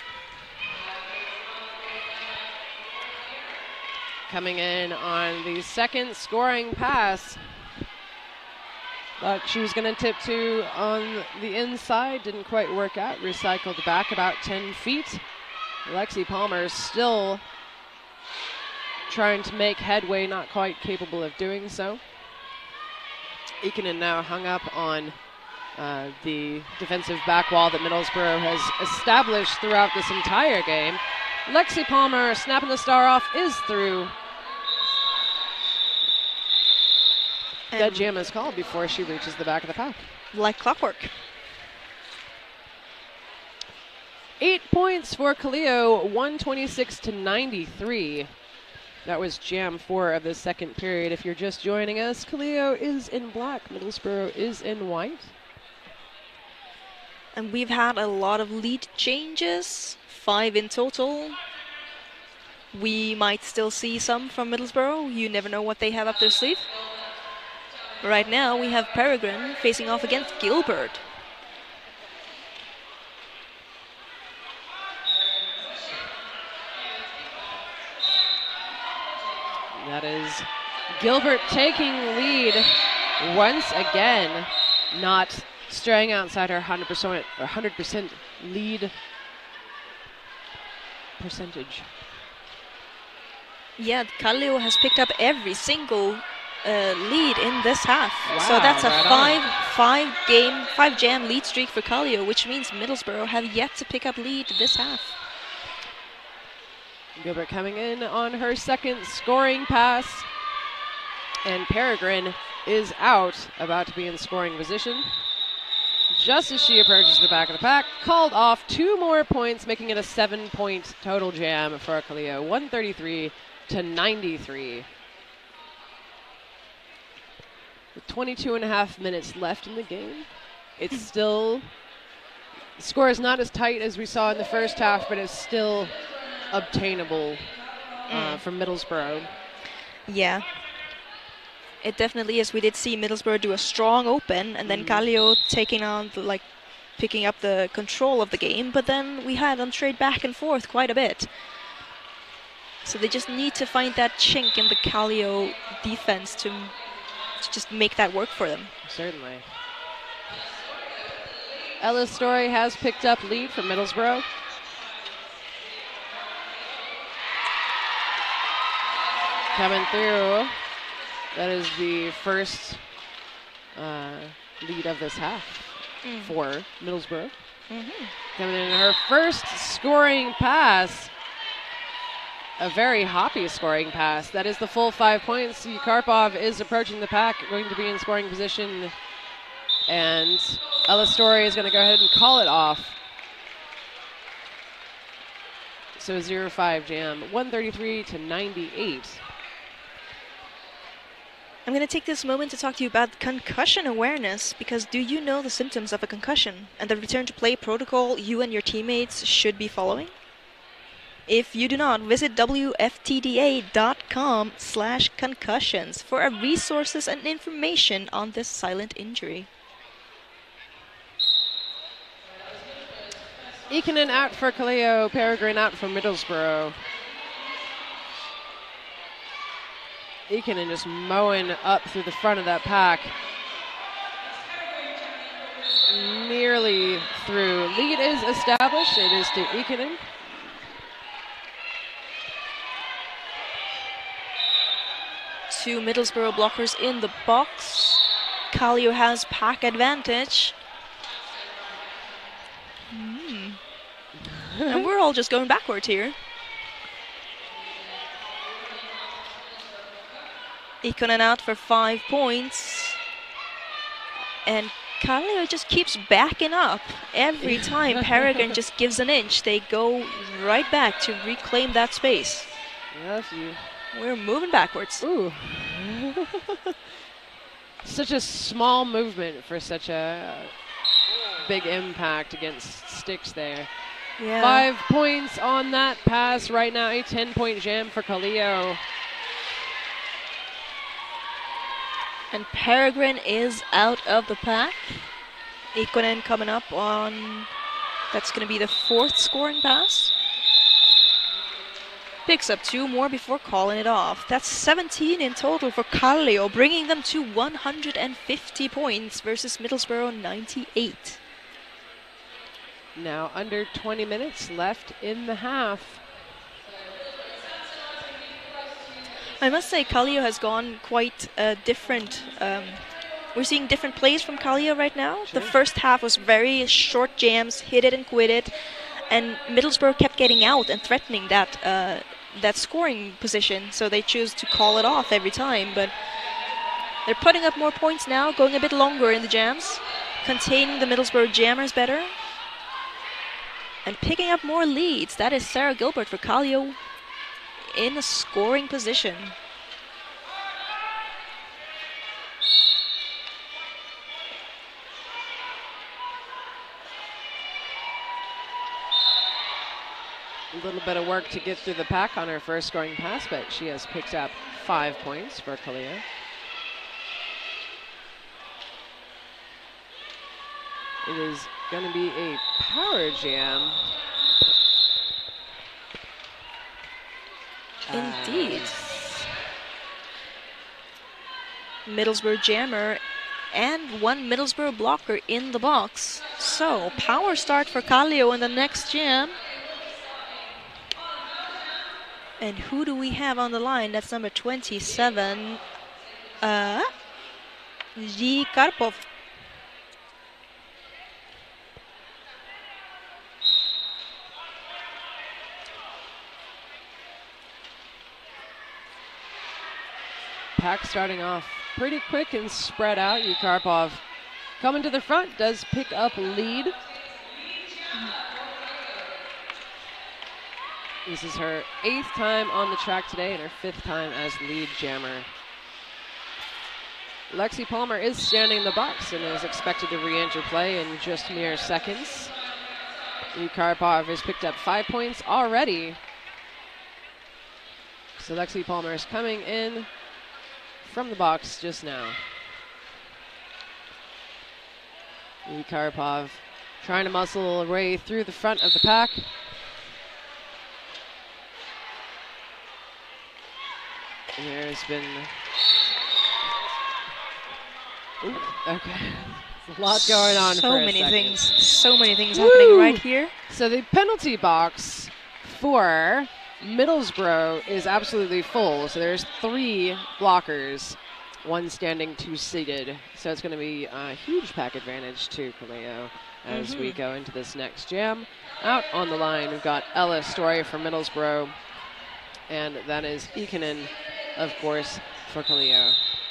Coming in on the second scoring pass. Thought she was going to tip to on the inside, didn't quite work out. Recycled back about ten feet. Lexi Palmer still trying to make headway, not quite capable of doing so. Ikonen now hung up on uh, the defensive back wall that Middlesbrough has established throughout this entire game. Lexi Palmer snapping the star off is through. And that jam is called before she reaches the back of the pack. like clockwork. Eight points for Kallio, one twenty-six to ninety-three. That was jam four of the second period. If you're just joining us, Kallio is in black, Middlesbrough is in white. And we've had a lot of lead changes, five in total. We might still see some from Middlesbrough. You never know what they have up their sleeve. Right now we have Peregrine facing off against Gilbert. That is Gilbert taking lead once again, not straying outside her one hundred percent, or one hundred percent lead percentage. Yeah, Kallio has picked up every single uh, lead in this half. So Wow, that's a right on. five, five game, five jam lead streak for Kallio, which means Middlesbrough have yet to pick up lead this half. Gilbert coming in on her second scoring pass. And Peregrine is out, about to be in scoring position. Just as she approaches the back of the pack, called off two more points, making it a seven-point total jam for Kallio, one thirty-three to ninety-three. With twenty-two and a half minutes left in the game, it's still, the score is not as tight as we saw in the first half, but it's still obtainable uh, Mm. from Middlesbrough. Yeah. It definitely is. We did see Middlesbrough do a strong open, and then Mhm. Kallio taking on, the, like, picking up the control of the game, but then we had them trade back and forth quite a bit. So they just need to find that chink in the Kallio defense to, to just make that work for them. Certainly. Ella Story has picked up lead from Middlesbrough. Coming through. That is the first uh, lead of this half Mm. for Middlesbrough. Mm-hmm. Coming in her first scoring pass. A very hoppy scoring pass. That is the full five points. Karpov is approaching the pack, going to be in scoring position. And Ella Story is going to go ahead and call it off. So zero five jam, one thirty-three to ninety-eight. I'm going to take this moment to talk to you about concussion awareness, because do you know the symptoms of a concussion and the return to play protocol you and your teammates should be following? If you do not, visit W F T D A dot com slash concussions for a resources and information on this silent injury. Ikonen out for Kallio, Peregrine out for Middlesbrough. Ikonen just mowing up through the front of that pack. Nearly through. Lead is established. It is to Ikonen. Two Middlesbrough blockers in the box. Kallio has pack advantage. Hmm. And we're all just going backwards here. Ikonen out for five points. And Kallio just keeps backing up. Every time Peregrine just gives an inch, they go right back to reclaim that space. Yes, you. We're moving backwards. Ooh. Such a small movement for such a big impact against sticks there. Yeah. Five points on that pass right now. A ten-point jam for Kallio. And Peregrine is out of the pack. Ikonen coming up on, that's going to be the fourth scoring pass. Picks up two more before calling it off. That's seventeen in total for Kallio, bringing them to one hundred fifty points versus Middlesbrough ninety-eight. Now under twenty minutes left in the half. I must say Kallio has gone quite uh, different. Um, we're seeing different plays from Kallio right now. Sure. The first half was very short jams, hit it and quit it. And Middlesbrough kept getting out and threatening that uh, that scoring position, so they choose to call it off every time. But they're putting up more points now, going a bit longer in the jams, containing the Middlesbrough jammers better, and picking up more leads. That is Sarah Gilbert for Kallio in a scoring position. A little bit of work to get through the pack on her first scoring pass, but she has picked up five points for Kallio. It is going to be a power jam. Indeed. Middlesbrough jammer and one Middlesbrough blocker in the box. So, power start for Kallio in the next jam. And who do we have on the line? That's number twenty-seven. Uh, G. Karpov. Pack starting off pretty quick and spread out. Karpov coming to the front, does pick up lead. This is her eighth time on the track today and her fifth time as lead jammer. Lexi Palmer is standing in the box and is expected to re-enter play in just mere seconds. Karpov has picked up five points already. So Lexi Palmer is coming in from the box just now. Karpov trying to muscle her way through the front of the pack. There's been, ooh, okay, a lot going on. So for a many second. things, so many things Woo! happening right here. So the penalty box for Middlesbrough is absolutely full. So there's three blockers, one standing, two seated. So it's going to be a huge pack advantage to Kallio as mm-hmm. we go into this next jam. Out on the line, we've got Ella Story for Middlesbrough, and that is Ikonen, of course, for Kallio.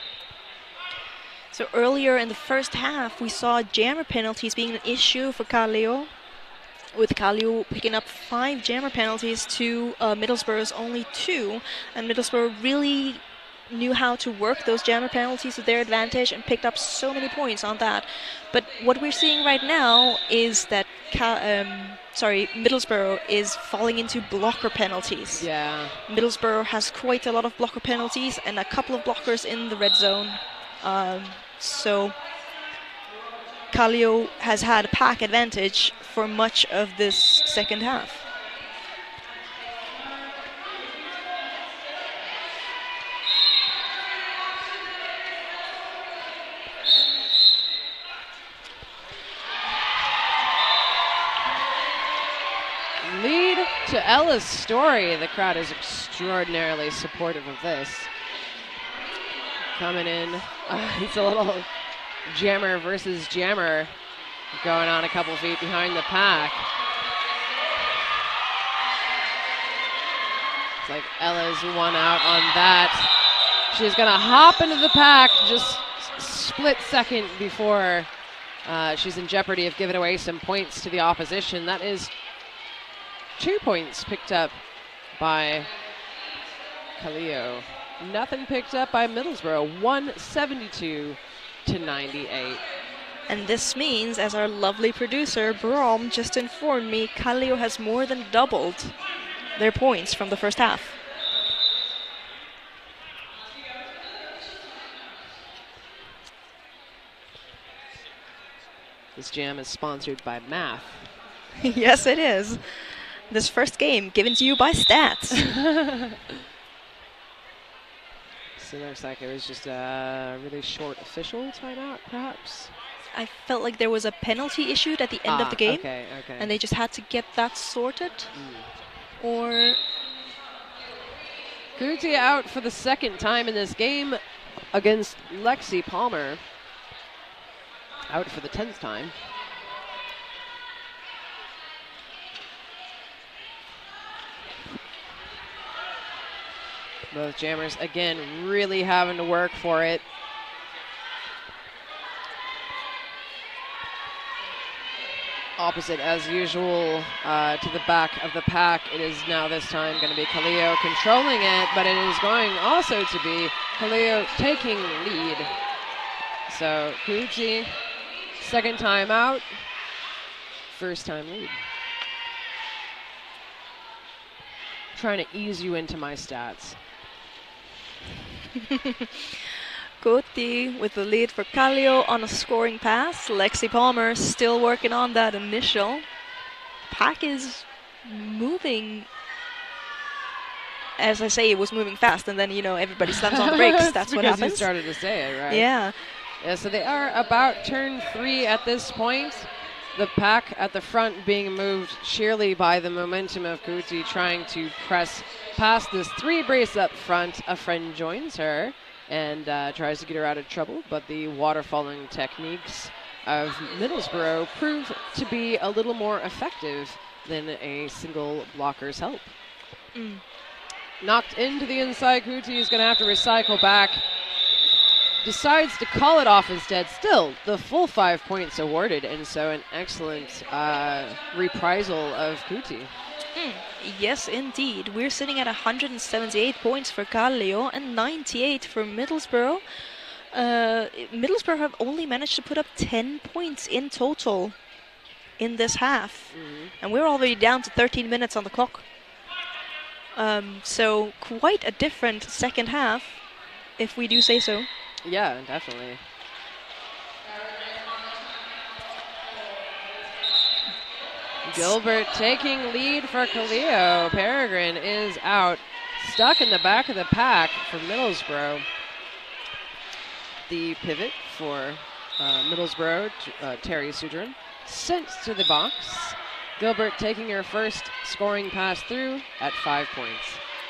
So earlier in the first half, we saw jammer penalties being an issue for Kallio, with Kallio picking up five jammer penalties to uh, Middlesbrough's only two, and Middlesbrough really knew how to work those jammer penalties to their advantage and picked up so many points on that. But what we're seeing right now is that Ka um, sorry, Middlesbrough is falling into blocker penalties. Yeah. Middlesbrough has quite a lot of blocker penalties and a couple of blockers in the red zone. Um, so Kallio has had a pack advantage for much of this second half. Lead to Ella's Story. The crowd is extraordinarily supportive of this. Coming in, uh, it's a little jammer versus jammer going on a couple feet behind the pack. It's like Ella's one out on that. She's gonna hop into the pack just split second before uh, she's in jeopardy of giving away some points to the opposition. That is two points picked up by Kallio. Nothing picked up by Middlesbrough, one seventy-two to ninety-eight. And this means, as our lovely producer Brom just informed me, Kallio has more than doubled their points from the first half. This jam is sponsored by math. Yes, it is. This first game given to you by Stats. So it looks like it was just a really short official timeout, perhaps? I felt like there was a penalty issued at the end ah, of the game. Okay, okay. And they just had to get that sorted. Mm. Or... Kuti out for the second time in this game against Lexi Palmer. Out for the tenth time. Both jammers, again, really having to work for it. Opposite as usual uh, to the back of the pack. It is now this time going to be Kallio controlling it, but it is going also to be Kallio taking lead. So Kuti, second time out, first time lead. Trying to ease you into my stats. Kuti with the lead for Kallio on a scoring pass. Lexi Palmer still working on that initial. Pack is moving. As I say, it was moving fast, and then, you know, everybody slams on the brakes. That's what happens. You started to say it, right? Yeah. Yeah, so they are about turn three at this point. The pack at the front being moved sheerly by the momentum of Kuti trying to press past this three brace up front. A friend joins her and uh, tries to get her out of trouble, but the waterfalling techniques of Middlesbrough prove to be a little more effective than a single blocker's help. Mm. Knocked into the inside, Kuti is going to have to recycle back. Decides to call it off instead. Still, the full five points awarded, and so an excellent uh, reprisal of Kuti. Mm, yes, indeed. We're sitting at one hundred seventy-eight points for Kallio and ninety-eight for Middlesbrough. Uh, Middlesbrough have only managed to put up ten points in total in this half. Mm-hmm. And we're already down to thirteen minutes on the clock. Um, so quite a different second half, if we do say so. Yeah, definitely. Gilbert taking lead for Kallio. Peregrine is out, stuck in the back of the pack for Middlesbrough. The pivot for uh, Middlesbrough, uh, Terry Sudrin, sent to the box. Gilbert taking her first scoring pass through at five points.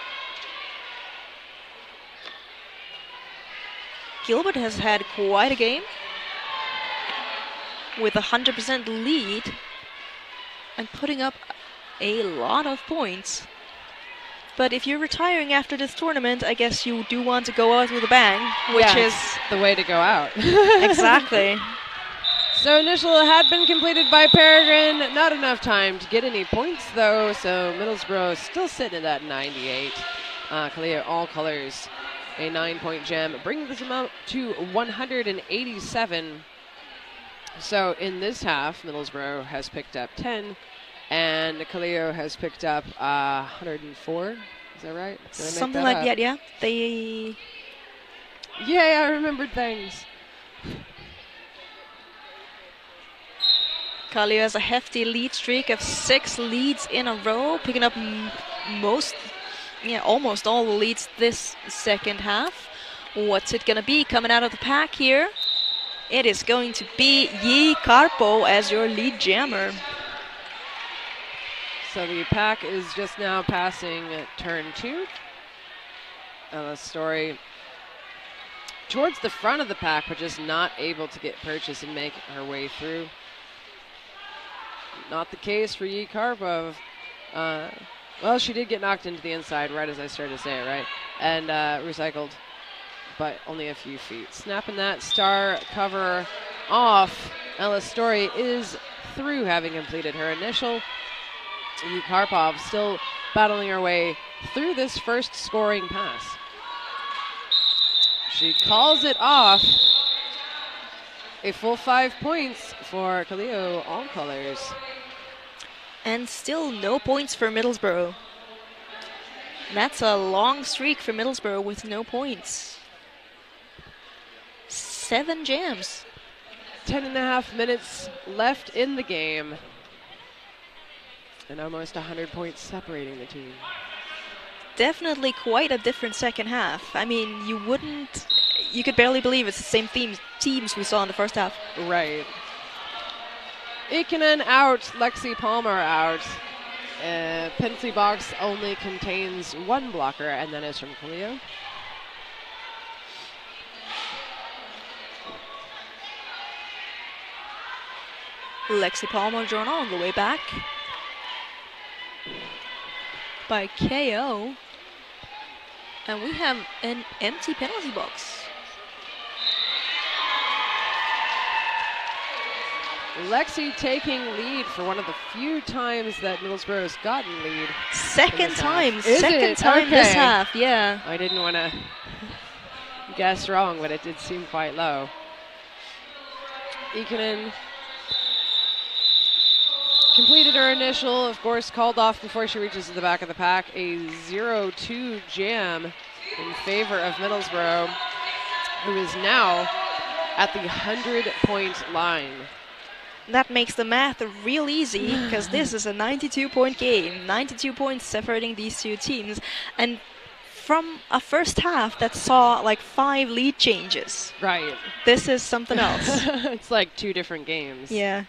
Gilbert has had quite a game with a one hundred percent lead and putting up a lot of points. But if you're retiring after this tournament, I guess you do want to go out with a bang, which yeah, is the way to go out. Exactly. So initial had been completed by Peregrine. Not enough time to get any points though, so Middlesbrough still sitting at that ninety-eight. Uh, Kallio all colors. A nine-point gem brings them up to one hundred eighty-seven. So in this half, Middlesbrough has picked up ten, and Kallio has picked up uh, one hundred four. Is that right? Did I make Something that like up? that, yeah. They. Yeah, I remembered things. Kallio has a hefty lead streak of six leads in a row, picking up m most. Yeah, almost all the leads this second half. What's it going to be coming out of the pack here? It is going to be Yi Karpo as your lead jammer. So the pack is just now passing turn two. Uh, the story towards the front of the pack, but just not able to get purchase and make her way through. Not the case for Yi Karpo. Uh, Well, she did get knocked into the inside right as I started to say it, right? And uh, recycled, but only a few feet. Snapping that star cover off. Ella Story is through, having completed her initial. Yi Karpov still battling her way through this first scoring pass. She calls it off. A full five points for Kallio all colors. And still no points for Middlesbrough. That's a long streak for Middlesbrough with no points. Seven jams. ten and a half minutes left in the game. And almost one hundred points separating the team. Definitely quite a different second half. I mean, you wouldn't, you could barely believe it's the same themes, teams we saw in the first half. Right. Ikonen out, Lexi Palmer out. Uh, penalty box only contains one blocker, and that is from Kallio. Lexi Palmer drawn all the way back by K O. And we have an empty penalty box. Lexi taking lead for one of the few times that Middlesbrough has gotten lead. Second time, Is second it? time Okay. this half, yeah. I didn't want to guess wrong, but it did seem quite low. Ikonen completed her initial, of course, called off before she reaches the back of the pack. A zero two jam in favor of Middlesbrough, who is now at the one hundred point line. That makes the math real easy, because this is a ninety-two point game. ninety-two points separating these two teams. And from a first half that saw like five lead changes. Right. This is something else. It's like two different games. Yeah.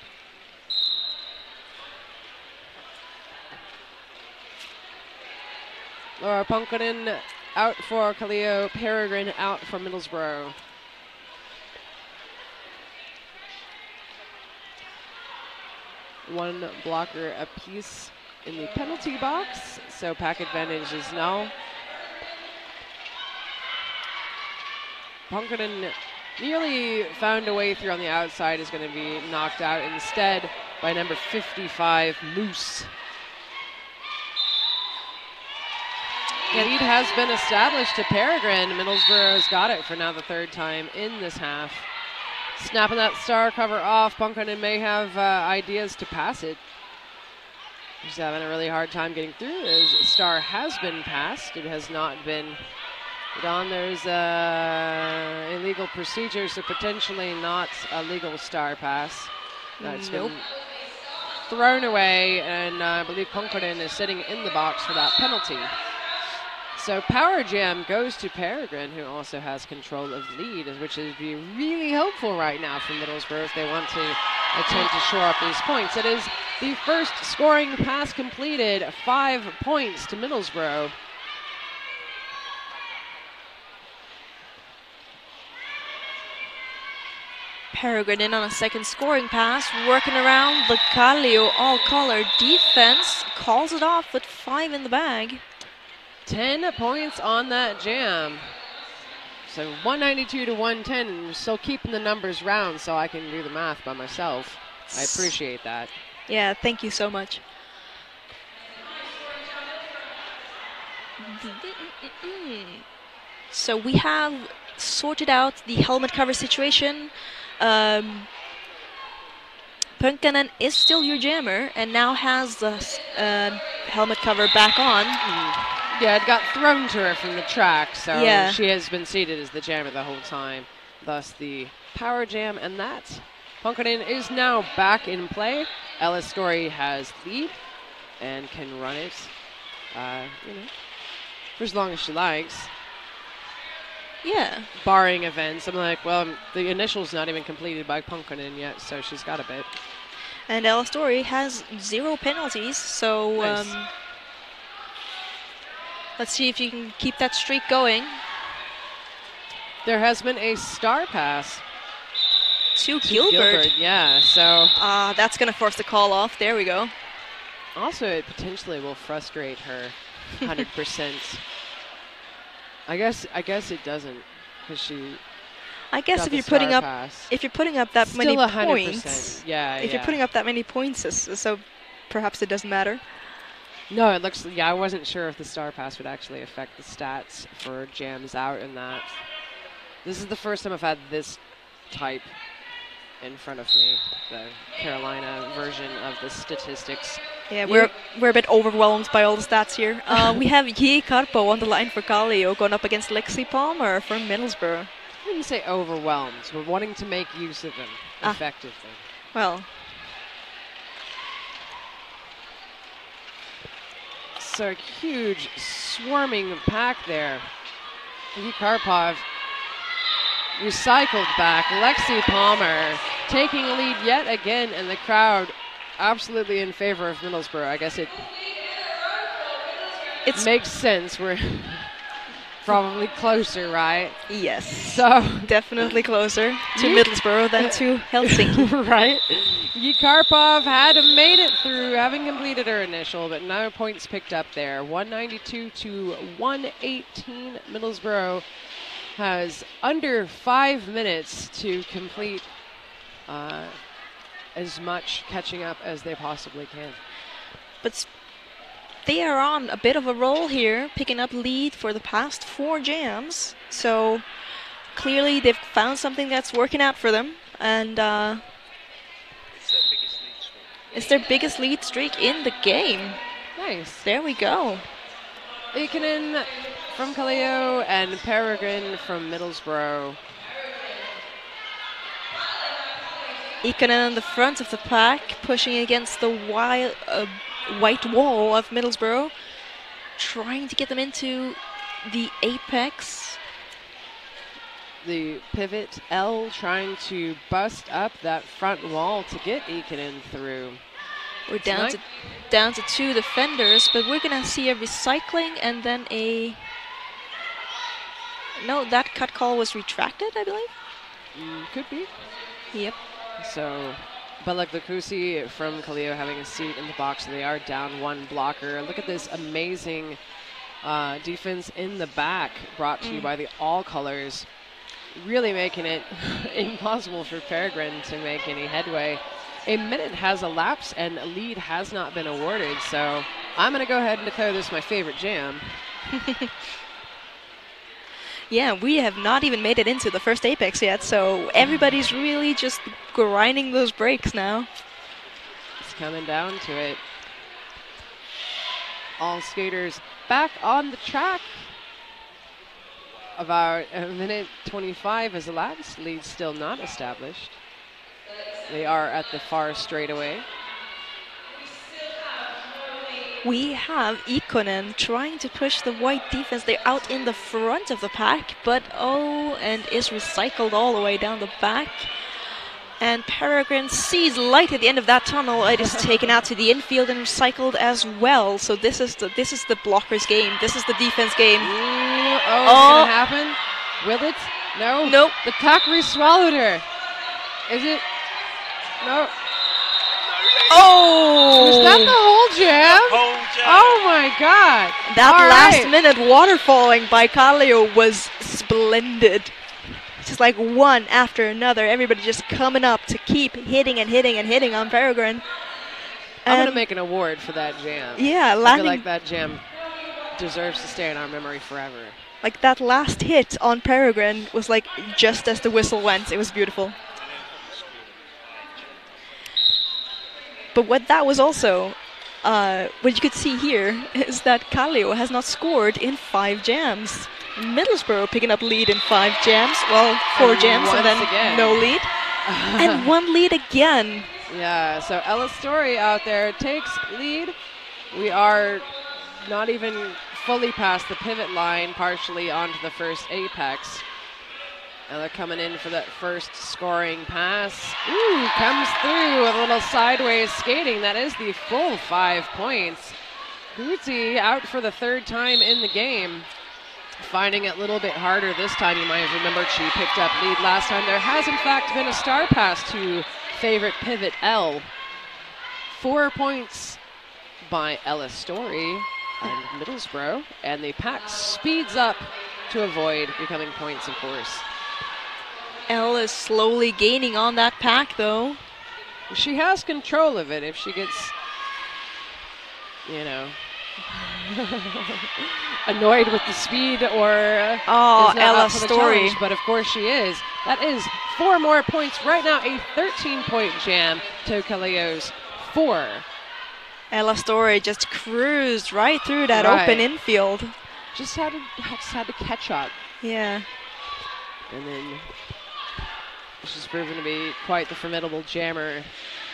Laura Punkanen out for Kallio, Peregrine out for Middlesbrough. One blocker apiece in the penalty box, so pack advantage is now. Punkanen nearly found a way through on the outside, is going to be knocked out instead by number fifty-five, Moose. The lead has been established to Peregrine. Middlesbrough has got it for now the third time in this half. Snapping that star cover off. Punkanen may have uh, ideas to pass it. He's having a really hard time getting through. As star has been passed. It has not been put on. There's uh, illegal procedure, so potentially not a legal star pass. That's Nope. been thrown away, and uh, I believe Punkanen is sitting in the box for that penalty. So power jam goes to Peregrine, who also has control of lead, which would be really helpful right now for Middlesbrough if they want to attempt to shore up these points. It is the first scoring pass completed, five points to Middlesbrough. Peregrine in on a second scoring pass, working around the Kallio all-color defense, calls it off with five in the bag. ten points on that jam. So one ninety-two to one ten, and we're still keeping the numbers round so I can do the math by myself. I appreciate that. Yeah, thank you so much. So we have sorted out the helmet cover situation. Um, Punkanen is still your jammer and now has the uh, helmet cover back on. Yeah, it got thrown to her from the track, so Yeah. she has been seated as the jammer the whole time. Thus the power jam, and that Punkanen is now back in play. Ellis Story has lead and can run it, uh, you know, for as long as she likes. Yeah. Barring events, I'm like, well, the initial's not even completed by Punkanen yet, so she's got a bit. And Ella Story has zero penalties, so Nice. um, let's see if you can keep that streak going. There has been a star pass To to Gilbert. Gilbert, yeah, so Ah, that's going to force the call off. There we go. also it potentially will frustrate her one hundred percent. I guess I guess it doesn't, because she I guess got if the you're putting star up pass. if you're putting up that Still many one hundred points, percent. Yeah, if yeah. you're putting up that many points, s- so perhaps it doesn't matter. No, it looks. Yeah, I wasn't sure if the star pass would actually affect the stats for jams out and that. This is the first time I've had this type in front of me, the Carolina version of the statistics. Yeah, You- we're we're a bit overwhelmed by all the stats here. Uh, we have Yi Karpo on the line for Kallio going up against Lexi Palmer from Middlesbrough. I wouldn't say overwhelmed, but wanting to make use of them Ah. effectively. Well, So a huge swarming pack there. Karpov recycled back. Lexi Palmer taking lead yet again, and the crowd absolutely in favor of Middlesbrough. I guess it it's makes sense. We're probably closer, right? yes, So definitely closer to Ye- Middlesbrough than to Helsinki. right? Karpov had made it through, having completed her initial, but no points picked up there. one ninety-two to one eighteen. Middlesbrough has under five minutes to complete uh, as much catching up as they possibly can. But s- they are on a bit of a roll here, picking up lead for the past four jams. So clearly they've found something that's working out for them, and uh, it's their biggest lead streak in the game. Nice. There we go. Ikonen from Kallio and Peregrine from Middlesbrough. Ikonen on the front of the pack, pushing against the wild, uh, white wall of Middlesbrough, trying to get them into the apex. The pivot L trying to bust up that front wall to get Ikonen through. We're down to Tonight- down to two defenders, but we're gonna see a recycling and then a. No, that cut call was retracted, I believe. Mm, could be. Yep. So, Belak Lukusi from Kallio having a seat in the box. They are down one blocker. Look at this amazing uh, defense in the back, brought to you Mm. by the All Colors. Really making it impossible for Peregrine to make any headway. A minute has elapsed and a lead has not been awarded, so I'm going to go ahead and declare this my favorite jam. Yeah, we have not even made it into the first apex yet, so everybody's really just grinding those breaks now. It's coming down to it. All skaters back on the track. About a minute twenty-five has elapsed. Lead still not established. They are at the far straightaway. We have Ikonen trying to push the white defense. They're out in the front of the pack, but oh, and is recycled all the way down the back. And Peregrine sees light at the end of that tunnel. It is taken out to the infield and recycled as well. So this is the this is the blockers game. This is the defense game. Ooh, oh, Oh. it's gonna happen? Will it? No. Nope. The Kakri swallowed her. Is it? No. Oh! Was that the whole jam? Oh my God! That All last right. minute waterfalling by Kallio was splendid. Just like one after another, everybody just coming up to keep hitting and hitting and hitting on Peregrine. I'm gonna And make an award for that jam. yeah, I feel landing like that jam deserves to stay in our memory forever. like that last hit on Peregrine was like just as the whistle went. It was beautiful. But what that was also, uh, what you could see here is that Kallio has not scored in five jams. Middlesbrough picking up lead in five jams, well, four And jams and once then again. no lead. And one lead again. Yeah, so Ella Story out there takes lead. We are not even fully past the pivot line, partially onto the first apex. Ella coming in for that first scoring pass. Ooh, comes through with a little sideways skating. That is the full five points. Guti out for the third time in the game. Finding it a little bit harder this time. You might have remembered she picked up lead last time. There has in fact been a star pass to favorite pivot L. Four points by Ella Story and Middlesbrough, and the pack speeds up to avoid becoming points, of course. Elle is slowly gaining on that pack though. She has control of it if she gets, you know, annoyed with the speed or uh, Oh, is not Ella up for the Story. challenge, but of course she is. That is four more points right now, a thirteen-point jam to Kallio's four. Ella Story just cruised right through that Right. open infield. Just had to, just had to catch up. Yeah. And then she's proven to be quite the formidable jammer.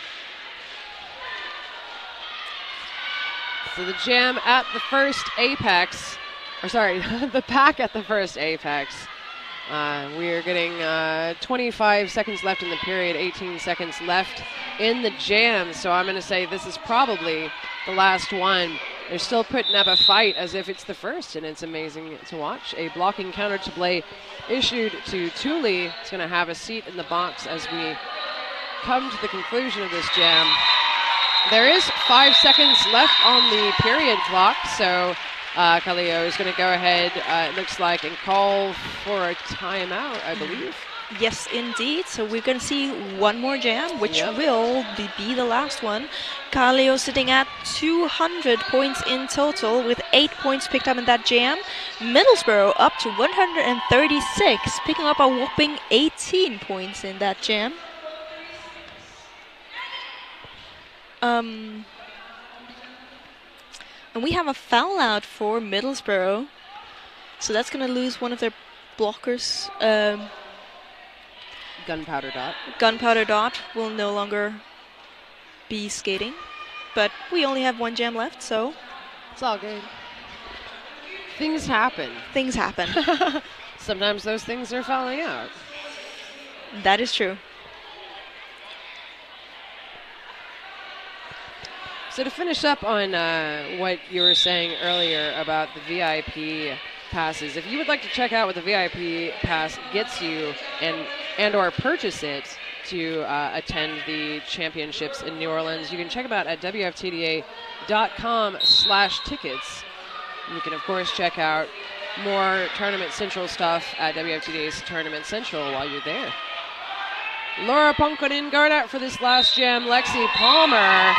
So the jam at the first apex, or sorry, the pack at the first apex. Uh, we are getting uh, twenty-five seconds left in the period, eighteen seconds left in the jam. So I'm going to say this is probably the last one. They're still putting up a fight as if it's the first, and it's amazing to watch. A blocking counter to play issued to Thule. It's going to have a seat in the box as we come to the conclusion of this jam. There is five seconds left on the period clock, so uh, Kallio is going to go ahead, uh, it looks like, and call for a timeout, I believe. Yes, indeed. So we're going to see one more jam, which Yep. will be, be the last one. Kallio sitting at two hundred points in total, with eight points picked up in that jam. Middlesbrough up to one hundred thirty-six, picking up a whopping eighteen points in that jam. Um, and we have a foul out for Middlesbrough, so that's going to lose one of their blockers. Um, Gunpowder Dot. Gunpowder Dot will no longer be skating, but we only have one jam left, so It's all good. Things happen. things happen. Sometimes those things are falling out. That is true. So to finish up on uh, what you were saying earlier about the V I P passes, if you would like to check out what the V I P pass gets you and and or purchase it to uh, attend the championships in New Orleans, you can check them out at W F T D A dot com slash tickets. You can, of course, check out more Tournament Central stuff at W F T D A's Tournament Central while you're there. Laura Punkonen guard out for this last jam. Lexi Palmer.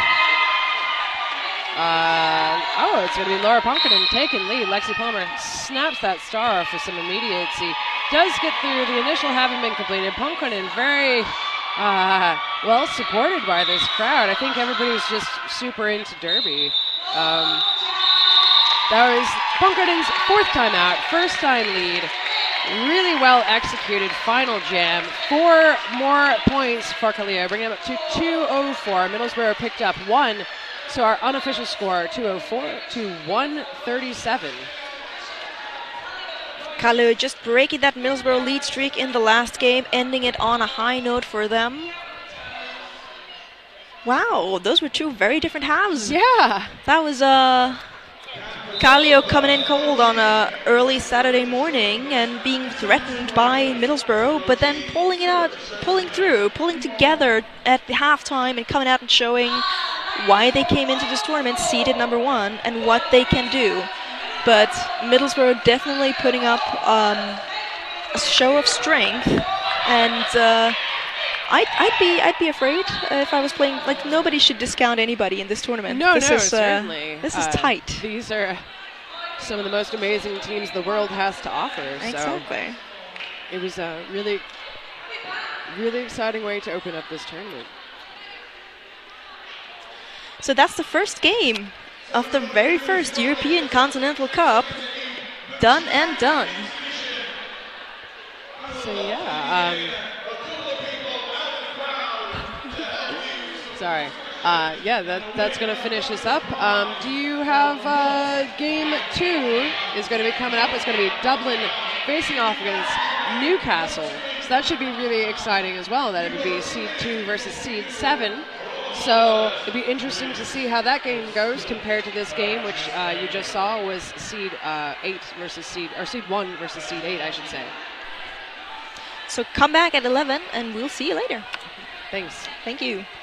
Uh, oh, it's going to be Laura Punkonen taking lead. Lexi Palmer snaps that star for some immediacy. Does get through. The initial haven't been completed. Punkonen very uh, well supported by this crowd. I think everybody's just super into Derby. Um, that was Punkonen's fourth time out, first time lead. Really well executed final jam. Four more points for Kallio, bringing them up to two oh four. Middlesbrough picked up one. So our unofficial score, two oh four to one thirty-seven. Kallio just breaking that Middlesbrough lead streak in the last game, ending it on a high note for them. Wow, those were two very different halves. Yeah. That was uh, Kallio coming in cold on a early Saturday morning and being threatened by Middlesbrough, but then pulling it out, pulling through, pulling together at the halftime and coming out and showing why they came into this tournament seeded number one and what they can do. But Middlesbrough definitely putting up um, a show of strength, and uh, I'd, I'd be I'd be afraid uh, if I was playing. Like, nobody should discount anybody in this tournament. No, this no, is, uh, certainly. This is Uh, tight. These are some of the most amazing teams the world has to offer. Exactly. So it was a really, really exciting way to open up this tournament. So that's the first game of the very first European Continental Cup. Done and done. So yeah, um, sorry. Uh, yeah, that, that's going to finish us up. Um, do you have uh, game two is going to be coming up. It's going to be Dublin facing off against Newcastle. So that should be really exciting as well. That it would be seed two versus seed seven. So it'd be interesting to see how that game goes compared to this game, which uh, you just saw was seed uh, eight versus seed, or seed one versus seed eight, I should say. So come back at eleven and we'll see you later. Thanks. Thank you.